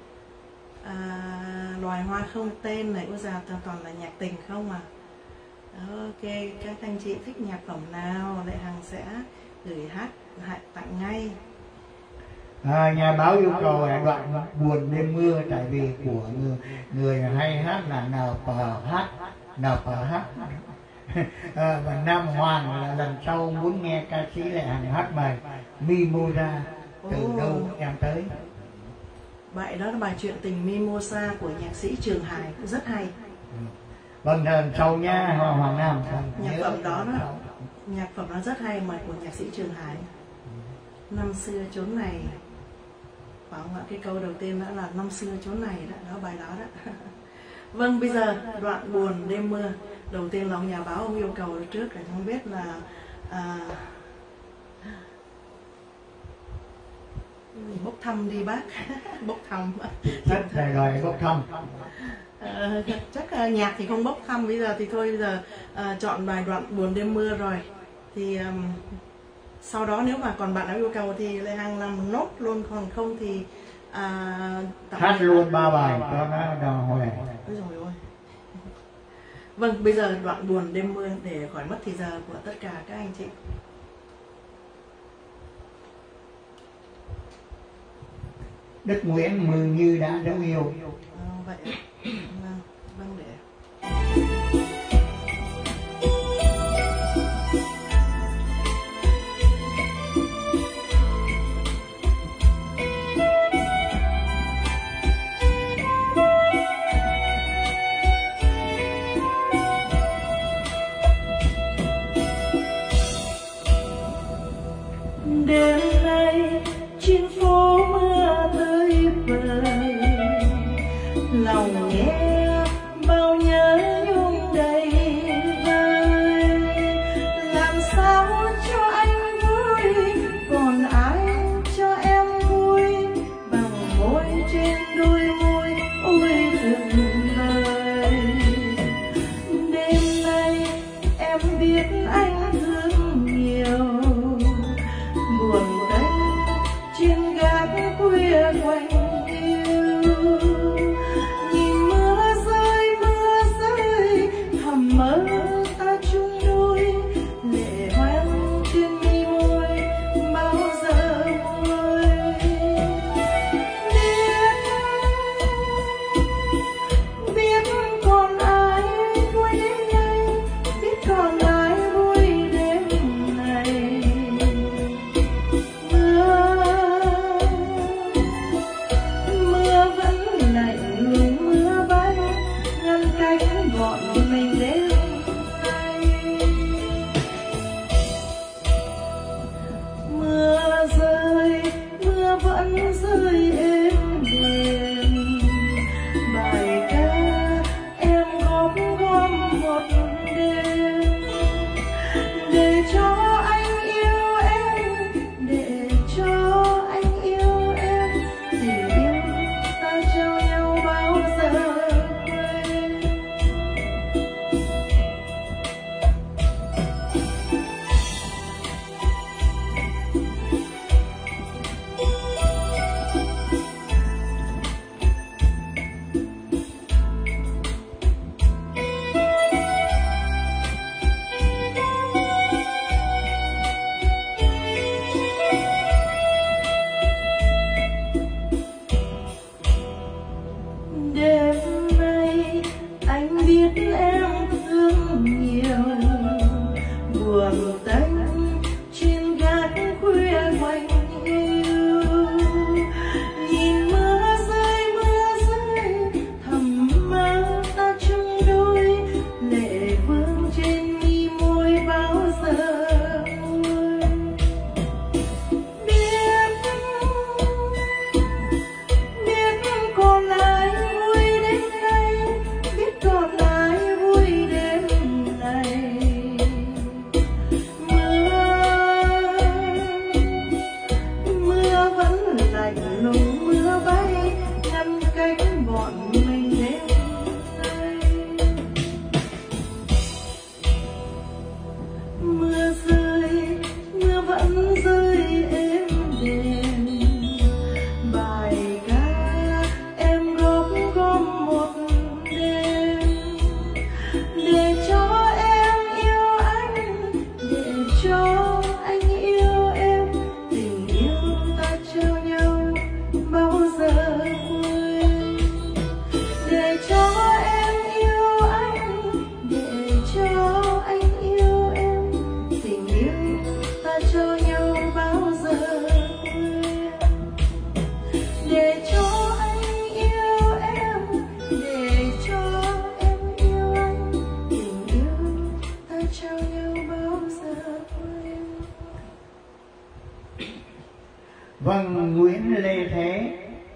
Loài Hoa Không Tên này. Ôi dào, toàn là nhạc tình không à. Ok, các anh chị thích nhạc phẩm nào Lệ Hằng sẽ gửi hát tặng ngay. Nhà báo yêu cầu Đoạn Buồn Đêm Mưa, tại vì của người hay hát là Nào Pờ Hát. Và Nam Hoàng là lần sau muốn nghe ca sĩ Lệ Hằng hát bài Mimosa, Từ Đâu Em Tới. Bài đó là bài Chuyện Tình Mimosa của nhạc sĩ Trường Hải, rất hay. Vâng, sau nha Hoàng Nam. Nhạc phẩm đó đó, nhạc phẩm nó rất hay mà của nhạc sĩ Trường Hải. Năm xưa chốn này, phải không ạ? Cái câu đầu tiên đã là năm xưa chốn này đó, đó bài đó đó. Vâng, bây giờ đoạn buồn đêm mưa. Đầu tiên là ông nhà báo ông yêu cầu trước là không biết là bốc thăm đi bác. Bốc thăm. Rất là lời bốc thăm. Chắc là nhạc thì không bốc thăm, bây giờ thì thôi, bây giờ chọn bài đoạn buồn đêm mưa rồi thì sau đó nếu mà còn bạn nào yêu cầu thì Lê Hằng làm nốt luôn, còn không thì hát luôn 3 bài cho nó đào hòe. Ôi dồi ôi. Vâng, bây giờ đoạn buồn đêm mưa để khỏi mất thì giờ của tất cả các anh chị. Đức Nguyễn mừng như đã dấu yêu. Vậy vâng để đêm nay trên phố mưa tới vời, lòng nghe bao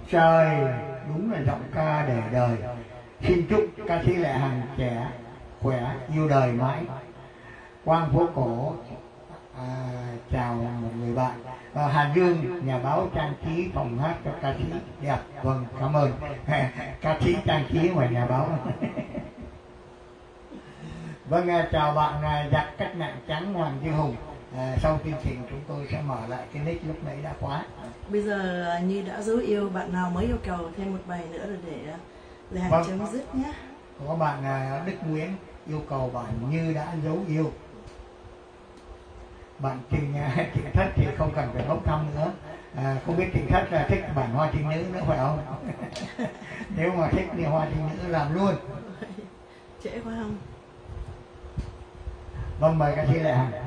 trời, đúng là giọng ca để đời. Xin chúc ca sĩ Lệ Hằng trẻ khỏe yêu đời mãi. Quang Phố Cổ chào một người bạn. Hà Dương, nhà báo trang trí phòng hát cho ca sĩ đẹp. Vâng, cảm ơn. Ca sĩ trang trí và nhà báo. Vâng, chào bạn Giặc Cách Mạng Trắng Hoàng Duy Hùng. Sau chương trình chúng tôi sẽ mở lại cái nick lúc nãy đã khóa. Bây giờ như đã dấu yêu, bạn nào mới yêu cầu thêm một bài nữa rồi để Lệ Hằng chấm dứt nhé. Có bạn Đức Nguyễn yêu cầu bản Như Đã Dấu Yêu. Bạn Trịnh Thất thì không cần phải bốc thăm nữa. Không biết Trịnh Thất là thích bản Hoa Trinh Nữ nữa phải không? Nếu mà thích thì Hoa Trinh Nữ làm luôn. Trễ quá không? Vâng, mời ca sĩ Lệ Hằng.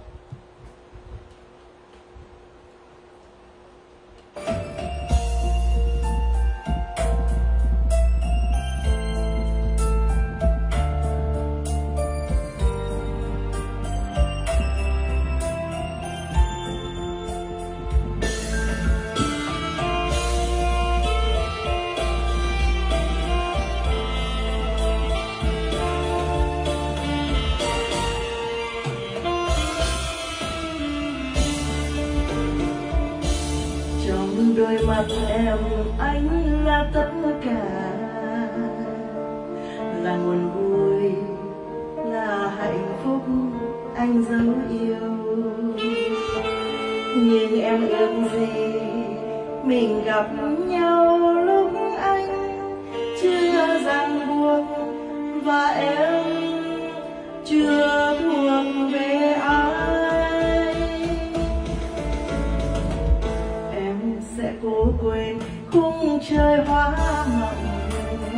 Đôi mắt em anh là tất cả, là nguồn vui, là hạnh phúc anh dấu yêu. Nhưng em ước gì mình gặp nhau lúc anh chưa ràng buộc, và em chưa thuộc về ai. Sẽ cố quên khung trời hoa mộng,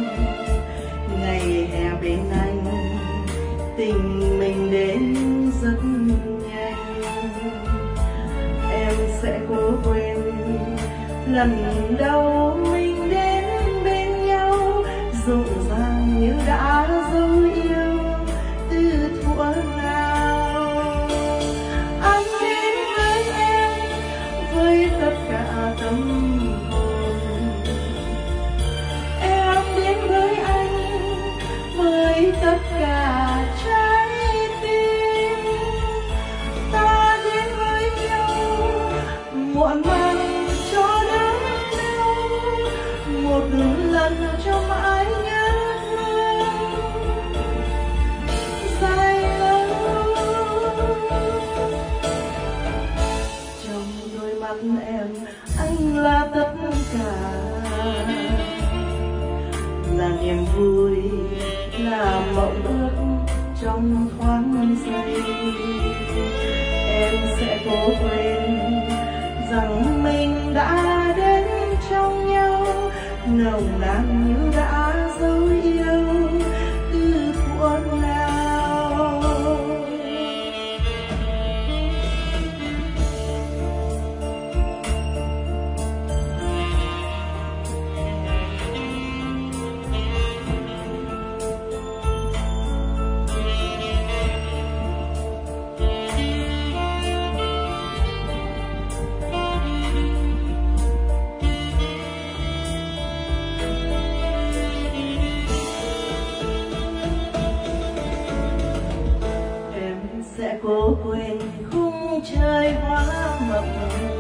ngày hè bên anh tình mình đến rất nhanh. Em sẽ cố quên lần đầu mình đến bên nhau, rộn ràng như đã dấu yêu từ thuở nào. Anh đến với em với tất cả tâm hồn, em đến với anh với tất cả trái tim. Ta đến với nhau muộn màng cho đến đâu, một lần cho mãi nhớ thương dài lâu. Trong đôi mắt em anh là tất cả, là niềm vui, là mộng ước trong thoáng giây. Em sẽ cố quên rằng mình đã đến trong nhau, nồng nàn như đã dấu yêu từ thuở nào. Sẽ cố quên khung trời hoa mộng,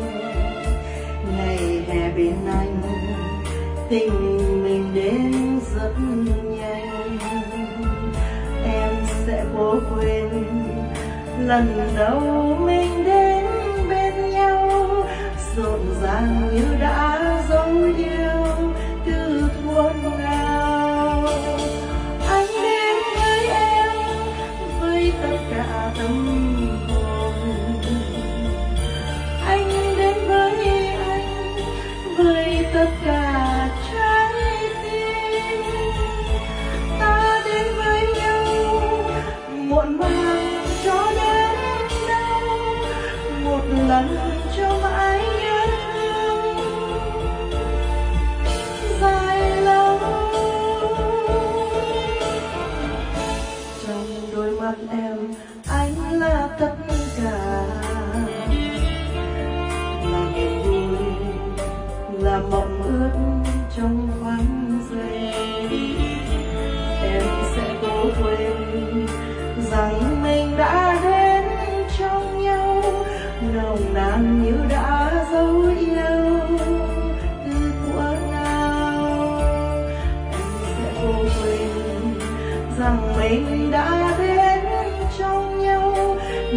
ngày hè bên anh tình mình đến rất nhanh. Em sẽ cố quên lần đầu mình đến bên nhau, rộn ràng như đã dấu yêu từ thuở nào. Anh đến với em với tất cả tâm hồn, anh đến với anh với tất cả trái tim. Ta đến với nhau muộn màng cho đến đâu, một lần cho mãi nhớ thương dài lâu. Trong đôi mắt em anh là tất cả, là niềm vui, là mộng ước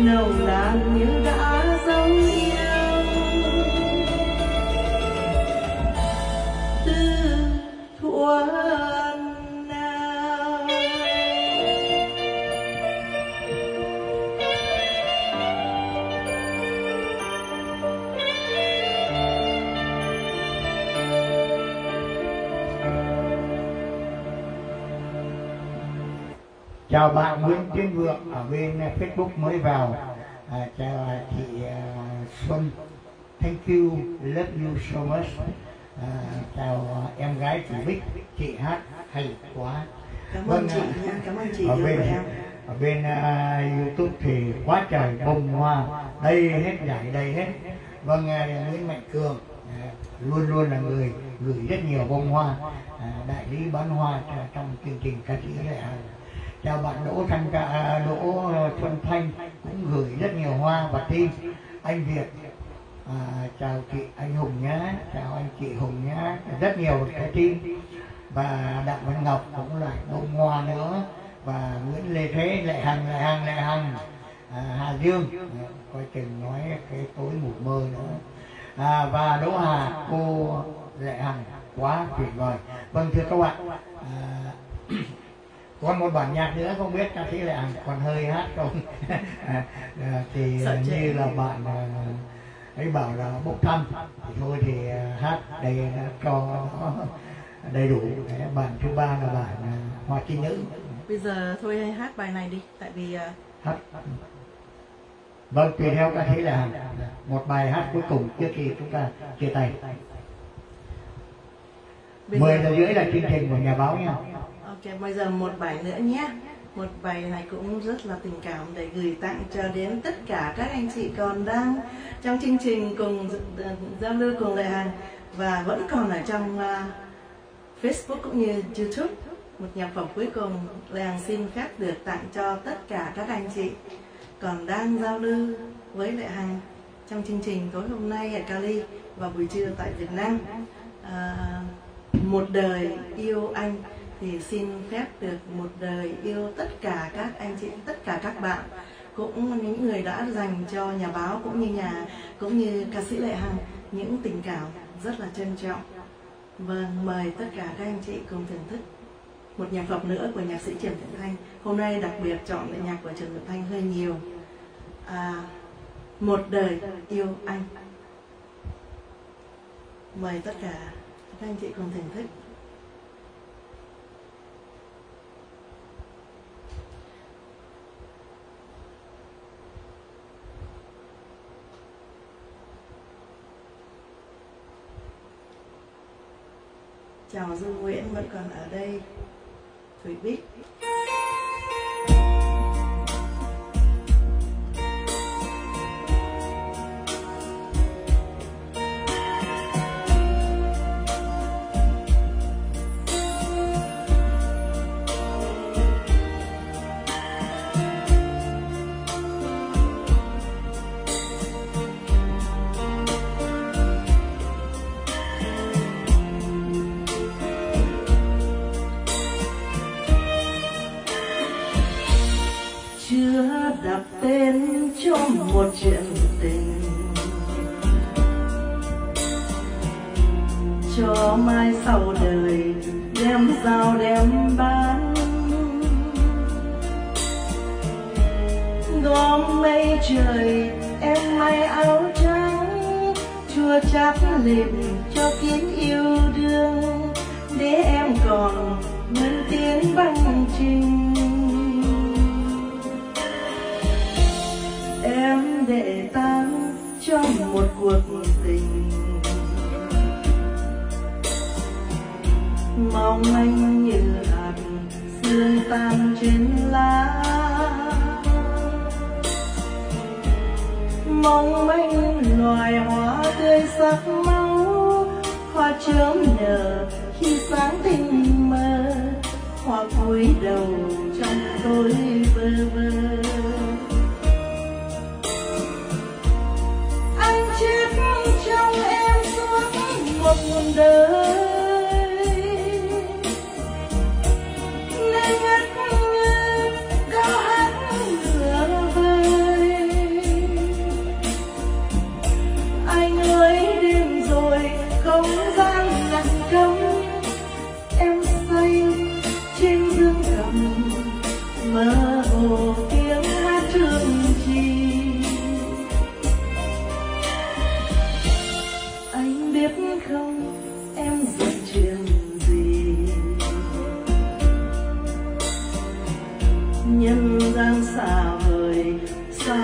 nồng nàn như đã dấu yêu từ thuở nào. Chào bạn Nguyễn Tiến Vượng ở bên Facebook mới vào. Chào chị Xuân, thank you, love you so much. Chào em gái chị Bích, chị hát hay quá. Cảm ơn chị nha, cảm ơn chị. Ở bên YouTube thì quá trời bông hoa, đây hết, giải đây hết. Vâng, Nguyễn Mạnh Cường luôn luôn là người gửi rất nhiều bông hoa, đại lý bán hoa trong chương trình ca sĩ Lệ Hằng. Chào bạn Đỗ Xuân Thanh cũng gửi rất nhiều hoa và tim. Anh Việt, chào chị anh Hùng nhá, chào anh chị Hùng nhá, rất nhiều cái tim. Và Đặng Văn Ngọc cũng lại bông hoa nữa, và Nguyễn Lê Thế, Lệ Hằng, Hà Dương, coi chừng nói cái tối ngủ mơ nữa. Và Đỗ Hà, cô Lệ Hằng quá tuyệt vời. Vâng, thưa các bạn, còn một bản nhạc nữa không biết ca sĩ Lệ Hằng còn hơi hát không? Thì như là bạn ấy bảo là bốc thăm thì thôi thì hát đây cho nó đầy đủ. Bản thứ ba là bản Hoa Chi Nữ. Bây giờ thôi hát bài này đi, tại vì hát. Vâng, tùy theo ca sĩ Lệ Hằng. Một bài hát cuối cùng trước khi chúng ta chia tay. 10:30 là chương trình của nhà báo nha. Ok, bây giờ một bài nữa nhé. Một bài này cũng rất là tình cảm để gửi tặng cho đến tất cả các anh chị còn đang trong chương trình cùng giao lưu cùng Lệ Hằng và vẫn còn ở trong Facebook cũng như YouTube. Một nhạc phẩm cuối cùng Lệ Hằng xin phép được tặng cho tất cả các anh chị còn đang giao lưu với Lệ Hằng trong chương trình tối hôm nay ở Cali và buổi trưa tại Việt Nam. Một đời yêu anh thì xin phép được một đời yêu tất cả các anh chị, tất cả các bạn, cũng những người đã dành cho nhà báo cũng như ca sĩ Lệ Hằng những tình cảm rất là trân trọng. Vâng, mời tất cả các anh chị cùng thưởng thức một nhạc phẩm nữa của nhạc sĩ Trần Thiện Thanh. Hôm nay đặc biệt chọn lại nhạc của Trần Thiện Thanh hơi nhiều. Một đời yêu anh. Mời tất cả các anh chị cùng thưởng thức. Chào Dương Nguyễn vẫn còn ở đây. Thủy Bích. Đặt tên cho một chuyện tình, cho mai sau đời đem giao đem bán, gom mây trời em may áo trắng, chua chát lịp cho kín yêu đương, để em còn nguyên tiếng băng trình. Em để tan trong một cuộc tình, mong manh như hạt sương tan trên lá, mong manh loài hoa tươi sắc máu, hoa chớm nở khi sáng tinh mơ, hoa cúi đầu trong tối bơ vơ. Chết trong em suốt một đời, nên ngất ngư cao hát ngửa vời,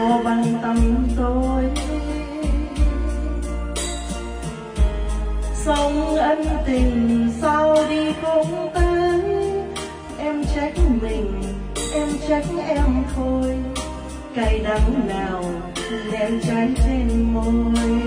sao bằng tâm tôi. Sông ân tình sao đi không tới, em trách mình, em trách em thôi. Cay đắng nào nén trái trên môi.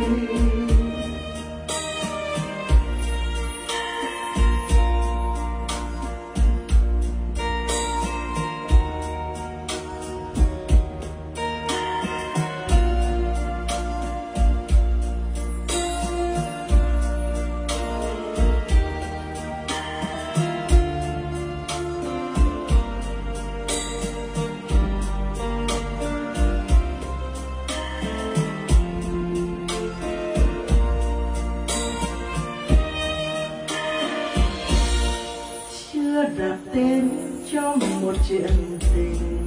Đặt tên cho một chuyện tình,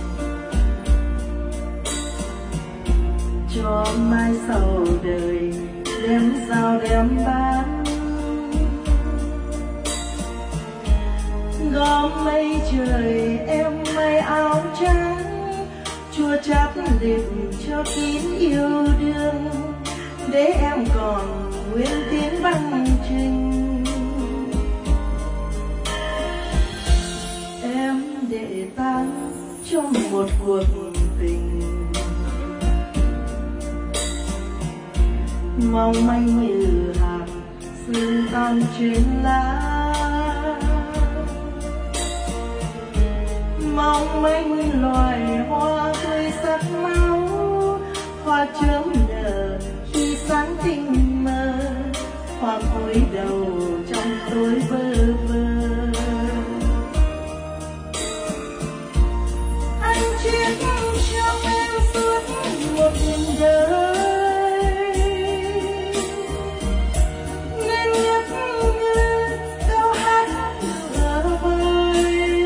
cho mai sau đời đem sao đem bán. Gom mây trời em mây áo trắng, chua chát liệt cho kín yêu đương, để em còn nguyên tiếng băng trình. Để tan trong một cuộc tình mong manh như hạt sương tan trên lá, mong manh loài hoa tươi sắc máu, hoa chớm nở khi sáng tinh mơ, hoa cúi đầu trong tối bơ vơ. Chiếc trong em suốt một đời, nên nhắc như câu hát vừa vơi.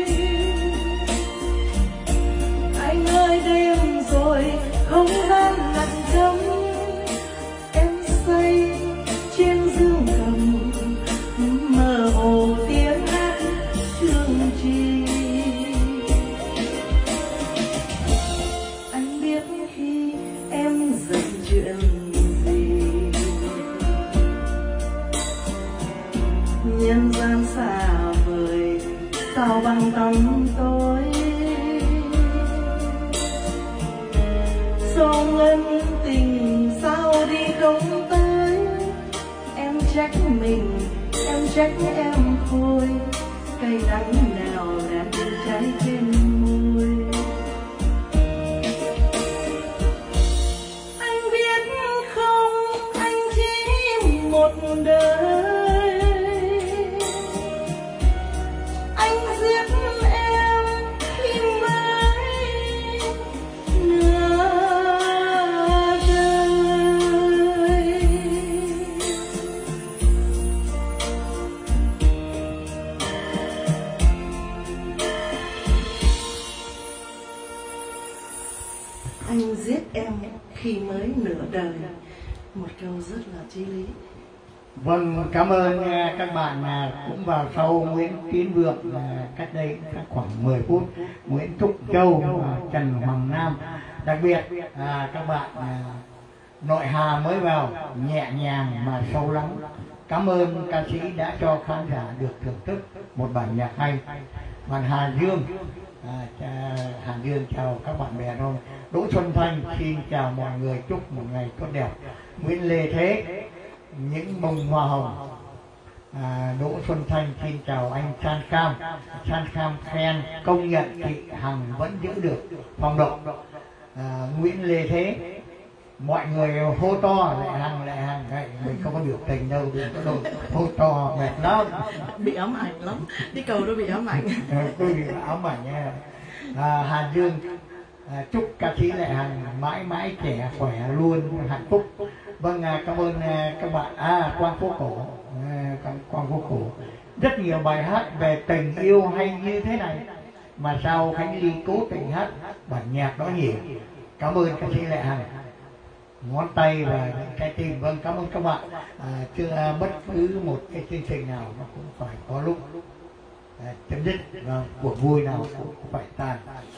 Anh ơi đêm rồi không gian lặng thầm, em say trên dương cầm, mơ hồ tiếng hát thương chi. Chuyện gì nhân gian xa vời sao bằng tâm tôi. Sông ân tình sao đi không tới, em trách mình, em trách em thôi. Cây đắng nào đã cháy trên môi. Một đời anh giết em khi mới nửa đời. Anh giết em khi mới nửa đời, một câu rất là chí lý. Vâng, cảm ơn các bạn cũng vào sau Nguyễn Tiến Vượng cách đây khoảng 10 phút, Nguyễn Thúc Châu, Trần Hoàng Nam. Đặc biệt các bạn nội Hà mới vào, nhẹ nhàng mà sâu lắng. Cảm ơn ca sĩ đã cho khán giả được thưởng thức một bản nhạc hay. Bạn Hà Dương, Hà Dương chào các bạn bè thôi. Đỗ Xuân Thanh xin chào mọi người, chúc một ngày tốt đẹp. Nguyễn Lê Thế, những bông hoa hồng. Đỗ Xuân Thanh xin chào anh San Cam. San Cam khen công nhận chị Hằng vẫn giữ được phong độ. Nguyễn Lê Thế, mọi người hô to lại Hằng vậy, mình không có biểu tình đâu, đừng có đồ hô to mệt lắm, bị ám ảnh lắm, đi cầu tôi bị ám ảnh. Tôi bị ám ảnh nha. Hà Dương chúc ca sĩ Lệ Hằng mãi mãi trẻ khỏe luôn, hạnh phúc. Vâng, cảm ơn các bạn. Quang Phố Cổ, Quang Phố Cổ, rất nhiều bài hát về tình yêu hay như thế này mà sao Khánh Ly cố tình hát bản nhạc đó nhỉ. Cảm ơn ca sĩ Lệ Hằng, ngón tay và những trái tim. Vâng, cảm ơn các bạn. Chưa bất cứ một cái chương trình nào nó cũng phải có lúc chấm dứt, và cuộc vui nào cũng phải tan.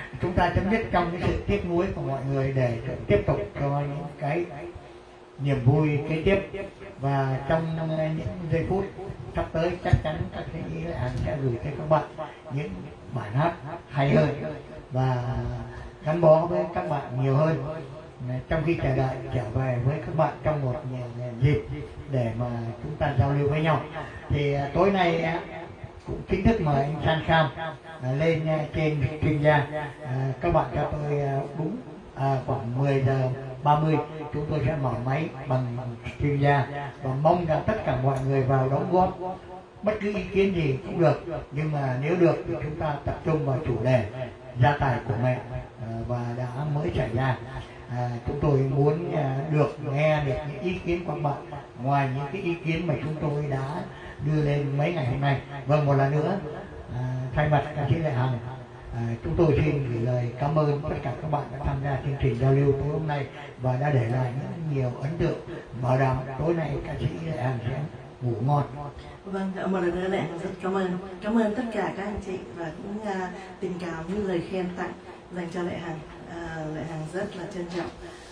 chúng ta chấm dứt trong cái sự tiếc nuối của mọi người để tiếp tục cho những cái niềm vui kế tiếp. Và trong những giây phút sắp tới chắc chắn các thầy Lệ Hằng sẽ gửi tới các bạn những bản hát hay hơn và gắn bó với các bạn nhiều hơn trong khi chờ đợi trở về với các bạn trong một dịp để mà chúng ta giao lưu với nhau. Thì tối nay cũng chính thức mời anh San Kham lên trên chuyên gia. Các bạn cho tôi đúng khoảng 10 giờ 30 chúng tôi sẽ mở máy bằng chuyên gia và mong rằng tất cả mọi người vào đóng góp bất cứ ý kiến gì cũng được, nhưng mà nếu được thì chúng ta tập trung vào chủ đề gia tài của mẹ và đã mới xảy ra. Chúng tôi muốn được nghe được những ý kiến của bạn ngoài những cái ý kiến mà chúng tôi đã đưa lên mấy ngày hôm nay. Vâng, một lần nữa thay mặt ca sĩ Lệ Hằng, chúng tôi xin gửi lời cảm ơn tất cả các bạn đã tham gia chương trình giao lưu tối hôm nay và đã để lại những nhiều ấn tượng, bảo đảm tối nay ca sĩ Lệ Hằng sẽ ngủ ngon. Vâng, một lần nữa Lệ Hằng rất cảm ơn tất cả các anh chị và cũng tình cảm như lời khen tặng dành cho Lệ Hằng. Lệ Hằng rất là trân trọng.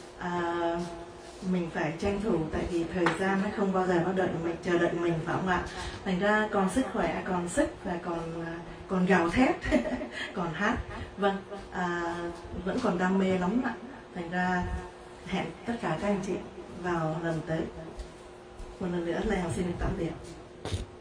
Mình phải tranh thủ tại vì thời gian nó không bao giờ nó chờ đợi mình, phải không ạ? Thành ra còn sức khỏe, còn sức và còn gào thét, còn hát. Vâng, vẫn còn đam mê lắm ạ. Thành ra hẹn tất cả các anh chị vào lần tới. Một lần nữa Lệ Hằng xin được tạm biệt.